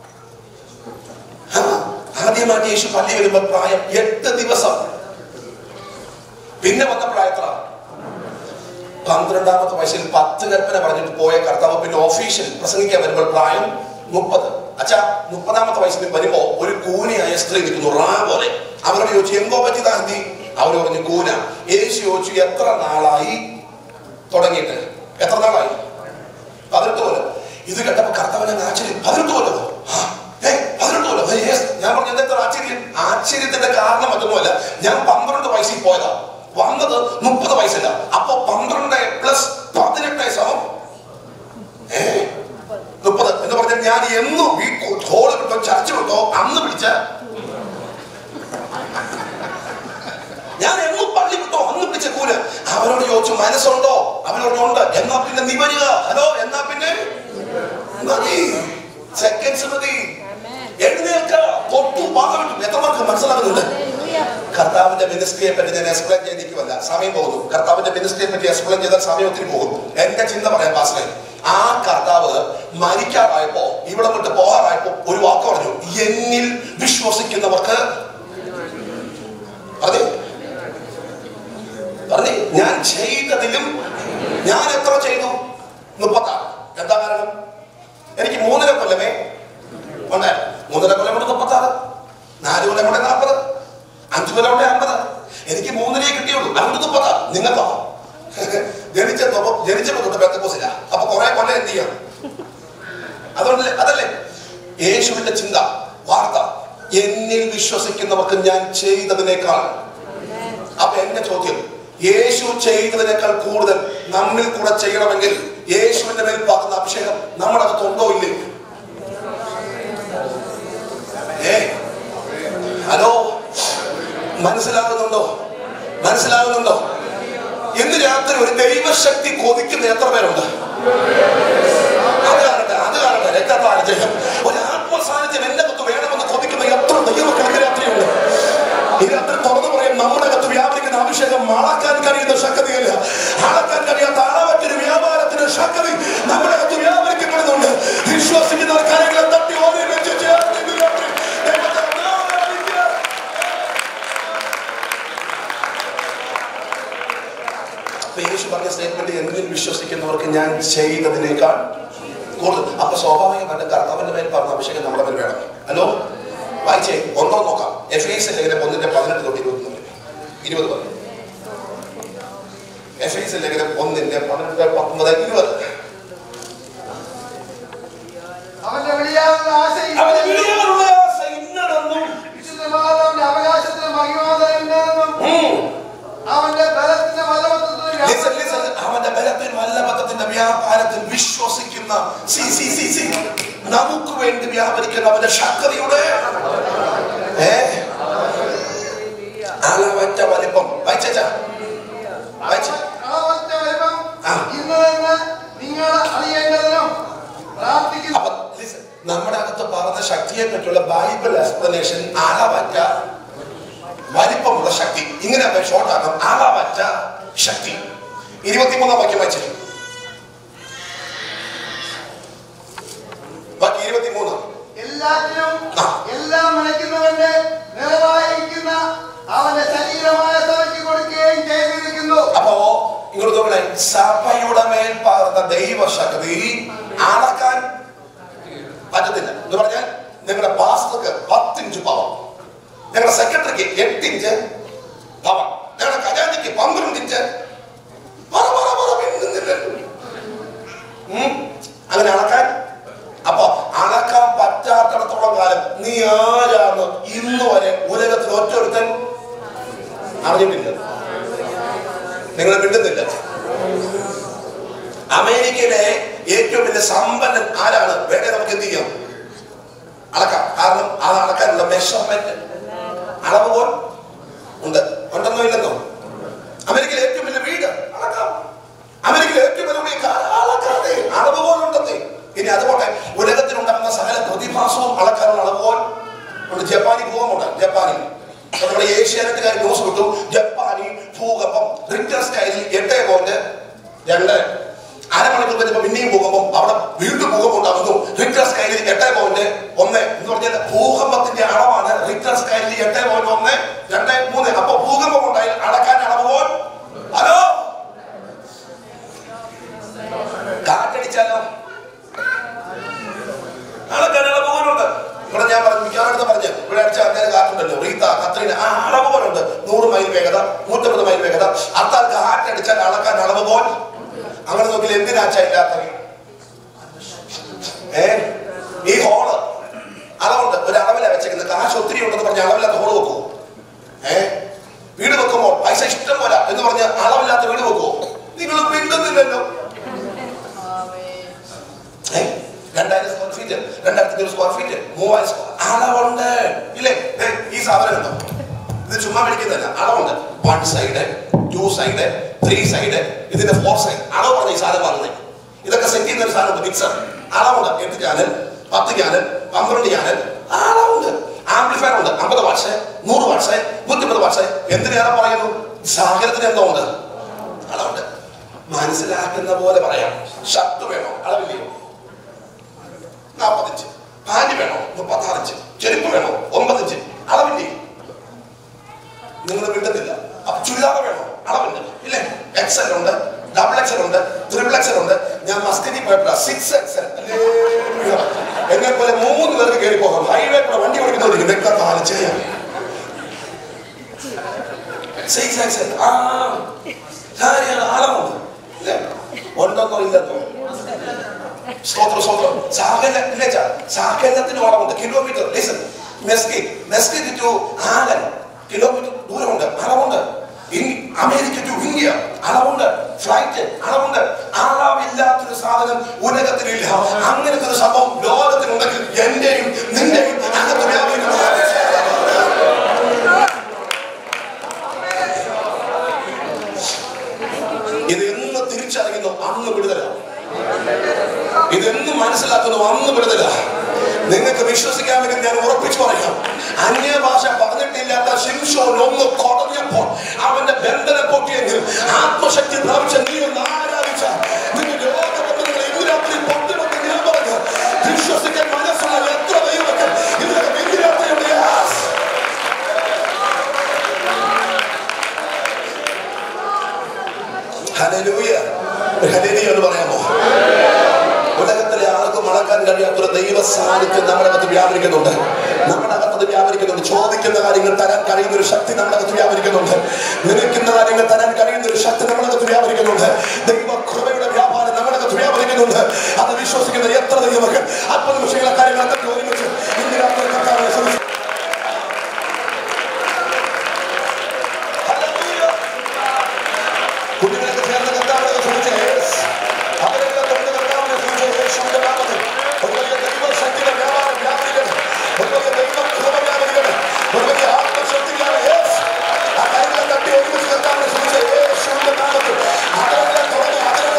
ആദ്യമായിട്ട് യേശു പള്ളി വരുമ്പോൾ പ്രായം 8 ദിവസം. പിന്നെ വന്നപ്പോഴാ എത്ര? 12ാമത്തെ വയസ്സിൽ 10 കൽപ്പന പറഞ്ഞിട്ട് പോയ കർത്താവ് പിന്നെ ഒഫീഷ്യൽ പ്രസംഗിക്കാൻ വരുമ്പോൾ പ്രായം 30. അച്ഛാ, 30ാമത്തെ വയസ്സിൽ വരുമ്പോ ഒരു കൂനിയായ സ്ത്രീ നിൽക്കുന്നു, റാ പോലെ. അവരോട് ചോദിച്ചു, എന്തോ പറ്റി താന്തി? അവർ പറഞ്ഞു, കൂന. യേശു ചോദിച്ചു, എത്ര നാളായി തുടങ്ങിയിട്ട്? എത്ര നാളായി? 18 കൊല്ലം. ഇത് കേട്ടപ്പോ കർത്താവിനെ ആശ്ചര്യം. 18 കൊല്ലം? 18 കൊല്ലം. ഞാൻ പറഞ്ഞു, എന്താ ആശ്ചര്യം? ആശ്ചര്യത്തിന്റെ കാരണം മറ്റൊന്നുമല്ല, ഞാൻ 12 വയസ്സിൽ പോയതാ, വന്നത് 30 വയസ്സില്ല. അപ്പൊ 12 പ്ലസ് 18 സമം 30 എന്ന് പറഞ്ഞാൽ ഞാൻ എന്നും ഈ ഹോള് വിട്ടോ ചർച്ച വിട്ടോ അന്ന് പിടിച്ച, ഞാൻ എന്നും പള്ളി വിട്ടോ അന്ന് പിടിച്ച കൂല. അവരോട് ചോദിച്ചു, മനസ്സുണ്ടോ? അവരോട് ഉണ്ട്. എന്നാ പിന്നെ നീ വരിക. ഹലോ, എന്നാ പിന്നെ മതി, സെക്കൻഡ്സ് മതി, എഴുന്നേൽക്ക, തൊട്ടു പാകവിട്ടു. എത്രമാർക്ക് മനസ്സിലാകുന്നുണ്ട്? കർത്താവിന്റെ മിനിസ്ട്രിയെ പറ്റി ഞാൻ എക്സ്പ്ലെയിൻ ചെയ്തിരിക്കുമല്ല, സമയം പോകുന്നു. കർത്താവിന്റെ മിനിസ്ട്രിയെ പറ്റി എക്സ്പ്ലെയിൻ ചെയ്താൽ സമയം ഒത്തിരി പോകും. എന്റെ ചിന്ത പറയാം പാസ്റ്ററെ. ആ കർത്താവ് മരിക്കാറായപ്പോ, ഇവിടെ വിട്ട് പോകാറായപ്പോ ഒരു വാക്ക് പറഞ്ഞു, എന്നിൽ വിശ്വസിക്കുന്നവർക്ക് പറഞ്ഞേ ഞാൻ ചെയ്തതിലും ഞാൻ എത്ര ചെയ്തു? 36. എന്താ കാരണം? എനിക്ക് 3.5 കൊല്ലമേ ഉണ്ടായിരുന്നു. 3.5 കൊല്ലം കൊണ്ട് 36, 4 കൊല്ലം കൊണ്ട് 40, 5 കൊല്ലം കൊണ്ട് 50. എനിക്ക് 3.5 കിട്ടിയുള്ളൂ, അതുകൊണ്ട് 30. നിങ്ങൾക്കോ? ജനിച്ചപ്പോ തൊട്ട് പെന്തക്കോസില്ല. അപ്പൊ കുറെ കൊല്ലം എന്ത് ചെയ്യാം? അതുകൊണ്ടല്ലേ, അതല്ലേ യേശുവിന്റെ ചിന്ത, വാർത്ത. എന്നിൽ വിശ്വസിക്കുന്നവർക്ക് ഞാൻ ചെയ്തതിനേക്കാൾ. അപ്പൊ എന്റെ ചോദ്യം, യേശു ചെയ്തതിനേക്കാൾ കൂടുതൽ നമ്മിൽ കൂടെ ചെയ്യണമെങ്കിൽ യേശുവിന്റെ മേൽ പാകുന്ന അഭിഷേകം നമ്മുടെ അകത്തുണ്ടോ ഇല്ലേ? ഹലോ, മനസ്സിലാകുന്നുണ്ടോ? മനസ്സിലാകുന്നുണ്ടോ? ഇന്ന് രാത്രി ഒരു ദൈവശക്തി കൊതിക്കുന്ന എത്ര പേരുണ്ട്? അത് കാണട്ടെ രക്തസാന്നിധ്യം, ഒരു ആത്മസാന്നിധ്യം എന്റെ അകത്ത് വേണമെന്ന് കൊതിക്കുന്ന എത്ര ദൈവമക്കൾ രാത്രിയുണ്ട്? ഈ രാത്രി തുറന്നു പറയും, നമ്മുടെ അകത്ത് വ്യാപരിക്കുന്ന അഭിഷേകം അളക്കാൻ കഴിയുന്ന ശക്തിയല്ല, അളക്കാൻ കഴിയാത്ത അളവറ്റൊരു വ്യാപാരത്തിന്റെ ശക്തി നമ്മുടെ അകത്ത് വ്യാപരിക്കപ്പെടുന്നുണ്ട്. വിശ്വസിക്കുന്ന കാര്യങ്ങളെ തട്ടി ഓരോ വെച്ച് യേശു പറഞ്ഞ സ്റ്റേറ്റ്മെന്റ് എന്നിൽ വിശ്വസിക്കുന്നവർക്ക് ഞാൻ ചെയ്തതിനേക്കാൾ കൂടുതൽ. അപ്പൊ സ്വാഭാവികമായിട്ടും കർത്താവിന്റെ മേൽ പറഞ്ഞ അഭിഷേകം നമ്മുടെ മേൽ വേണം. ഹലോ, വായിച്ചേ, ഒന്നോ നോക്കാം. എഫേസ്യർ ലേഖനം 1:18 തൊട്ട് 20 പറഞ്ഞു. എഫേസ്യർ ലേഖനം 1:18-19-20. അവന്റെ വിളിയാലുള്ള ആശ ഇന്നതെന്നും വിശുദ്ധമാതാവിന്റെ അവകാശത്തിന് മഹിമാതാവിനെന്നും അവന്റെ ബലത്തിന്റെ വല്ലഭത്തിന്റെ വ്യാപാരത്തിൽ വിശ്വസിക്കുന്ന നമുക്ക് വേണ്ടി വ്യാപരിക്കുന്ന അവന്റെ ശക്തിയുടെ അളവറ്റ വലിപ്പം. നിങ്ങൾ അറിയേണ്ടതിനും പ്രാർത്ഥിക്കുന്നു. നമ്മുടെ അകത്ത് പറഞ്ഞ ശക്തിയെ പറ്റിയുള്ള ബൈബിൾ എക്സ്പ്ലനേഷൻ അളവറ്റ വലിപ്പമുള്ള ശക്തി. ഇങ്ങനെ ഷോർട്ട് ആക്കാം, അളവറ്റ ശക്തി. 23 വാക്യം വായിച്ചു. ബാക്കി 23. എല്ലാത്തിനും എല്ലാം നനയ്ക്കുന്നവന്റെ നിറവായിരിക്കുന്ന അവന്റെ ശരീരമായ സഭയ്ക്ക് കൊടുക്കുകയും ചെയ്തിരിക്കുന്നു. അപ്പോ ഇങ്ങോട്ട് നോക്കണേ, സഭയുടെ മേൽ പകർന്ന ദൈവശക്തി അളക്കാൻ പറ്റത്തില്ല എന്ന് പറഞ്ഞാൽ നിങ്ങളുടെ പാസ്റ്റർക്ക് 10 ഇഞ്ച് പവർ, നിങ്ങളുടെ സെക്രട്ടറിക്ക് 8 ഇഞ്ച് പവർ, നിങ്ങളുടെ ഖജാനയ്ക്ക് 12 ഇഞ്ച് അങ്ങനെ അളക്കാൻ. അപ്പൊ അളക്കാൻ പറ്റാത്തിടത്തോളം കാലം നീ ആരാന്ന് ഇന്ന് വരെ ഉലകത്തിൽ ഒറ്റൊരുത്തൻ അറിഞ്ഞിട്ടില്ല. നിങ്ങൾ മിണ്ടുന്നില്ല. അമേരിക്കയിലെ ഏറ്റവും വലിയ സമ്പന്നൻ ആരാണ്? വേണേ നമുക്ക് എന്ത് ചെയ്യാം, അളക്കാം. കാരണം അത് അളക്കാനുള്ള മെഷർമെന്റ് അളവുകോൽ ഉണ്ടെന്നോ ഇല്ലെന്നോ? അമേരിക്കയിലെ ഏറ്റവും വലിയ വീട് അളക്കാം. അമേരിക്കയിലെ ഏറ്റവും വലിയ അളക്കാതെ അളവുകോലുണ്ടെന്നേ. ഇനി അതുപോലെ ഉലകത്തിലുണ്ടാകുന്ന സകല പ്രതിഭാസവും അളക്കാനുള്ള അളവുകോൽ ഉണ്ട്. ജപ്പാനിൽ ഭൂകമ്പമുണ്ട്. ജപ്പാനിൽ നമ്മുടെ ഏഷ്യാനെറ്റുകാർ ന്യൂസ് വിട്ടു, ജപ്പാനിൽ ഭൂകമ്പം റിക്ടർ സ്കെയിലിൽ 8.2. അരമണിക്കൂർ കഴിഞ്ഞപ്പോൾ പിന്നെയും ഭൂകമ്പം, അവിടെ വീണ്ടും ഭൂകമ്പം ഉണ്ടാകുന്നു. റിക്ടർ സ്കെയിലിൽ 8.1 എന്ന് പറഞ്ഞാൽ ഭൂകമ്പത്തിന്റെ അളവാണ് റിക്ടർ സ്കെയിലിൽ 8.1, 2, 3. അപ്പൊ ഭൂകമ്പം ഉണ്ടായി അളക്കാൻ അളവുകോൽ. ഹലോ, കാറ്റടിച്ചാലോ അളക്കാൻ അളവുകോലുണ്ട്. ഇവിടെ ഞാൻ പറഞ്ഞു, മിക്കവാറും പറഞ്ഞു, ഇവിടെ അടിച്ച ആൾക്കാർ കാറ്റുണ്ടല്ലോ, റീത്ത, കത്രീന, ആ അളവുകോലുണ്ട്. 100 മൈൽ വേഗത, 150 മൈൽ വേഗത. അത്താൽ കാറ്റടിച്ചാൽ അളക്കാൻ അളവുകോൽ. അങ്ങനെ നോക്കിയാൽ എന്തിനാച്ചാ ഇല്ലാത്തത്? ഈ ഹോള് അളവുണ്ട്, ഒരു അളവില വെച്ചേക്കുന്നത്. കാശ് ഒത്തിരി ഉണ്ടെന്ന് പറഞ്ഞ അളവില്ലാത്ത ഹോള് വെക്കുവോ? വീട് വെക്കുമ്പോൾ പൈസ ഇഷ്ടം പോലെ എന്ന് പറഞ്ഞ അളവില്ലാത്ത വീട് വെക്കുവോ? നിങ്ങൾ മിണ്ടുന്നില്ലല്ലോ. 2000 square feet, 2500 square feet, 3000 square അളവുണ്ട് ഇല്ലേ? ഈ സാധനം ഉണ്ടോ? ഇത് ചുമ്മാ മേടിക്കുന്നതല്ല, അളവുണ്ട്. 1 സൈഡ്, 2 സൈഡ്, 3 സൈഡ്, ഇതിന്റെ 4 സൈഡ് അളവ് പറഞ്ഞ ഈ സാധനം വാങ്ങുന്നത്. ഇതൊക്കെ സെറ്റ് ചെയ്യുന്ന ഒരു സാധനമുണ്ട്, മിക്സർ. അളവുണ്ട്. 8 ചാനൽ, 10 ചാനൽ, 12 ചാനൽ അളവുണ്ട്. ആംപ്ലിഫയർ ഉണ്ട്. 50 വാട്ട്സ്, 100 വാട്ട്സ്, 150 വാട്ട്സ്. എന്തിനേറെ പറയുന്നു? സാഹചര്യത്തിന് എന്തോ ഉണ്ട്, അളവുണ്ട്. മനസ്സിലാക്കുന്ന പോലെ പറയാം. ഷർട്ട് വേണോ? അളവില്ലയോ? 40 ഇഞ്ച്. പാന്റ് വേണോ? 36 ഇഞ്ച്. ചെരുപ്പ് വേണോ? 9 ഇഞ്ച്. അളവില്ലേ? നിങ്ങൾ വിട്ടുന്നില്ല. അപ്പൊ ചുരിദാർ വേണോ? അളവുണ്ട് ഇല്ലേ? XL ഉണ്ട്, XXL ഉണ്ട്, XXL ഉണ്ട്. ഞാൻ മസ്കറ്റിൽ പോയപ്പോഴാ 6XL. എന്നെ പോലെ 3 പേർക്ക് കയറി പോകാം. ഹൈവേ കൂടെ വണ്ടി ഓടിക്കുന്നവർക്ക് വ്യക്തമാണ് ചെയ്യാം. 6XL അളവുണ്ട് ഇല്ലേ? ഉണ്ടെന്നോ ഇല്ലെന്നോ? സാഹചര്യത്തിന് അളവുണ്ട്. കിലോമീറ്റർ മെസ്കറ്റ് ടു ആലൻ കിലോമീറ്റർ ദൂരമുണ്ട്, അളവുണ്ട്. അമേരിക്ക ടു ഇന്ത്യ അളവുണ്ട്. ഫ്ലൈറ്റ് അളവുണ്ട്. അളവില്ലാത്തൊരു സാധനം ഉലകത്തിലില്ല. അങ്ങനത്തെ ഒരു സംഭവം ലോകത്തിലുണ്ടെങ്കിൽ എന്റെയും നിന്റെയും അകത്ത് വ്യാപിക്കുന്നു. ഇത് എന്ന് തിരിച്ചറിയുന്നു അന്ന് വിടുതലാണ്. ഇതെന്നും മനസ്സിലാക്കുന്നു അന്ന് വിടുതല. നിങ്ങൾക്ക് വിശ്വസിക്കാമെങ്കിൽ ഞാൻ ഉറപ്പിച്ചു പറയാം, അന്യഭാഷ പറഞ്ഞിട്ടില്ലാത്ത ശിംശോൻ ഒന്ന് കൊടഞ്ഞപ്പോൾ അവന്റെ ബന്ധനം പൊട്ടിയെങ്കിൽ ആത്മശക്തി പ്രാപിച്ച നീ ഒന്ന് ആരാധിച്ച നിന്റെ രോഗബന്ധങ്ങൾ ഇന്ന് രാത്രി പൊട്ടിമെന്ന് ഞാൻ പറഞ്ഞു. വിശ്വസിക്കാൻ മനസ്സുള്ള എത്ര ദൈവങ്ങൾ ഇതിനൊക്കെ ഇന്ന് രാത്രിയുണ്ട്. ഹല്ലേലൂയ. ഹല്ലേലൂയ എന്ന് പറയാമോ? ഉലകത്തിലെ ആർക്കും അളക്കാൻ കഴിയാത്തൊരു ദൈവ സാന്നിധ്യം നമ്മുടെ അകത്ത് വ്യാപരിക്കുന്നുണ്ട്. നമ്മുടെ അകത്ത് വ്യാപരിക്കുന്നുണ്ട്. ചോദിക്കുന്ന കാര്യങ്ങൾ തരാൻ കഴിയുന്ന ഒരു ശക്തി നമ്മുടെ അകത്ത് വ്യാപരിക്കുന്നുണ്ട്. നിലയ്ക്കുന്ന കാര്യങ്ങൾ തരാൻ കഴിയുന്ന ഒരു ശക്തി നമ്മുടെ അകത്ത് വ്യാപരിക്കുന്നുണ്ട്. ദൈവ കൃപയുടെ വ്യാപാരം നമ്മുടെ അകത്ത് വ്യാപരിക്കുന്നുണ്ട്. അത് വിശ്വസിക്കുന്ന എത്ര ദൈവമക്കൾ അല്പ നിമിഷങ്ങളെ കാര്യങ്ങളൊക്കെ ഒരുമിച്ച് ഇന്ന് രാത്രി കർത്താവിനെ ശ്രമിച്ചു. കുഞ്ഞുങ്ങളൊക്കെ ചേർന്ന് കർത്താവിനെ ശ്രമിച്ചേ. അവരെല്ലാം കൊണ്ട് കർത്താവിനെ ശ്രമിച്ചേ. യേശുവിന്റെ നാമത്തിൽ ഒരു വലിയ ദൈവശക്തിയുടെ വ്യാപാരം വ്യാപരിക്കട്ടെ. ഒരു വലിയ ദൈവ കൃപ വ്യാപരിക്കട്ടെ. ഒരു വലിയ ആത്മശക്തിയാണ്. ആ കാര്യങ്ങളെ തട്ടി ഒരുമിച്ച് കർത്താവിനെ ശ്രമിച്ചേ. യേശുവിന്റെ നാമത്തിൽ അതിനെ തുടങ്ങി.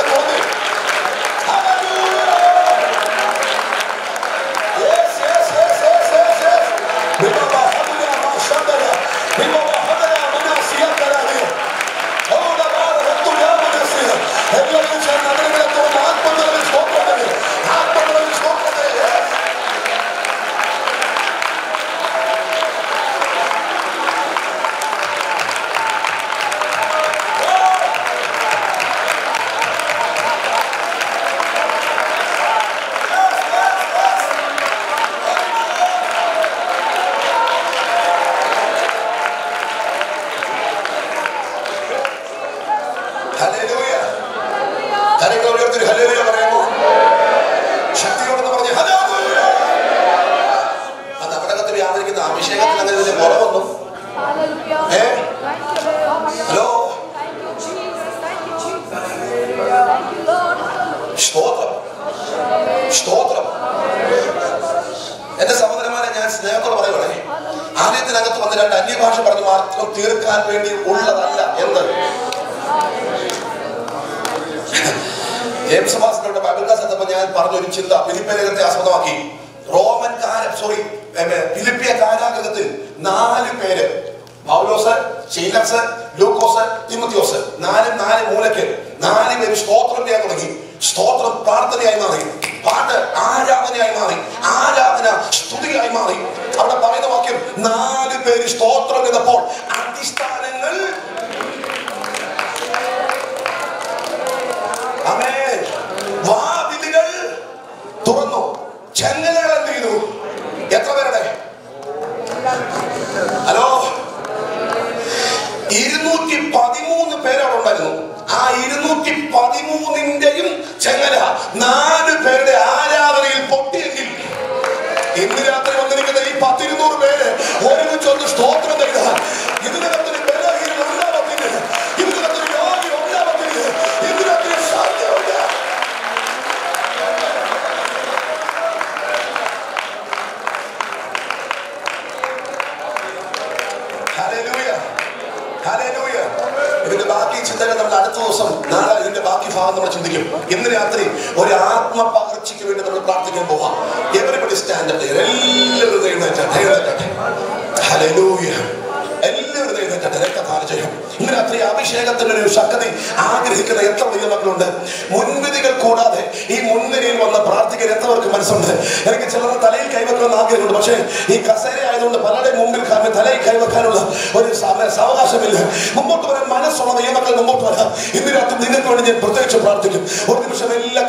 എന്റെ സഹോദരന്മാരെ, ഞാൻ സ്നേഹത്തോടെ പറയുകയാണേ, ആലയത്തിനകത്ത് വന്ന് രണ്ട് അന്യഭാഷ പറഞ്ഞ് മാത്രം തീർക്കാൻ വേണ്ടി ഉള്ളതല്ല എന്ന് ജെയിംസ് മാസ്റ്ററുടെ ബൈബിൾ ക്ലാസ് എത്തപ്പോൾ ഞാൻ പറഞ്ഞൊരു ചിന്ത ഫിലിപ്പിയത്തെ ആസ്പദമാക്കി. ഫിലിപ്പിയ കാരാഗ്രഹത്തിൽ 4 പേര്, പൗലോസ്, ശീലസ്, ലൂക്കോസ്, തിമോത്തിയോസ്, 4 മൂലയ്ക്ക് 4 പേര് സ്തോത്രം ചെയ്യാൻ തുടങ്ങി. സ്തോത്രം പ്രാർത്ഥനയായി മാറി, പാട്ട് ആരാധനയായി മാറി, ആരാധന സ്തുതിയായി മാറി. അവിടെ പറയുന്ന വാക്യം 4 പേര് സ്തോത്രം ചെയ്തപ്പോൾ അടിസ്ഥാനങ്ങൾ വാതിലുകൾ തുറന്നു, ജനലുകൾ എന്ത് ചെയ്തു? എത്ര പേരുടെ? ഹലോ, 213 പേരവിടെ ഉണ്ടായിരുന്നു. ആ 213ന്റെയും ചെങ്ങല 4 പേരുടെ ആരാധനയിൽ പൊട്ടിയെങ്കിൽ ഇന്ന് രാത്രി വന്നിരിക്കുന്ന ഈ 10-200 പേര് ഒരുമിച്ച് ഒന്ന് സ്തോത്രം ചെയ്താൽ ഇതിനകത്തൊരു ബലഹീനം ഉണ്ടാവത്തില്ല, ഇതിനകത്തൊരു രോഗി ഉണ്ടാവത്തില്ല, ഇതിനകത്തൊരു സാധ്യതയില്ല. Hallelujah, hallelujah. ഇതിന്റെ ബാക്കി ചിന്തകൾ നമ്മൾ അടുത്ത ദിവസം, നാളെ ഇതിന്റെ ബാക്കി ഭാഗം നമ്മൾ ചിന്തിക്കും. ഇന്ന് രാത്രി ഒരു ആത്മപകർച്ചയ്ക്ക് വേണ്ടി നമ്മൾ പ്രാർത്ഥിക്കാൻ പോവാം. Everybody stand up. എല്ലാവരും എഴുന്നേറ്റട്ടെ. ഹല്ലേലൂയ. എല്ലാവരും എഴുന്നേറ്റട്ടെ. രക്തദാനം ചെയ്യും. ഇന്ന് രാത്രി അഭിഷേകത്തിന്റെ ഒരു ശക്തി ആഗ്രഹിക്കുന്ന എത്ര ദൈവമക്കളുണ്ട്? മുൻവിധികൾ കൂടാതെ ഈ മുൻനിരയിൽ വന്ന് പ്രാർത്ഥിക്കാൻ എത്രവർക്ക് മനസ്സുണ്ട്? എനിക്ക് ചിലർ തലയിൽ കൈവെക്കണമെന്ന് ആഗ്രഹമുണ്ട്. പക്ഷേ ഈ കസേര ആയതുകൊണ്ട് പലരുടെ മുമ്പിൽ തലയിൽ കൈവെക്കാനുള്ള ഒരു സാവകാശമില്ല. മുമ്പോട്ട് വരാൻ മനസ്സുള്ള ദൈവമക്കൾ മുമ്പോട്ട് വരാം. ഇന്ന് രാത്രി നിങ്ങൾക്ക് വേണ്ടി ഞാൻ പ്രത്യേകിച്ച് പ്രാർത്ഥിക്കും. ഒരു നിമിഷം എല്ലാ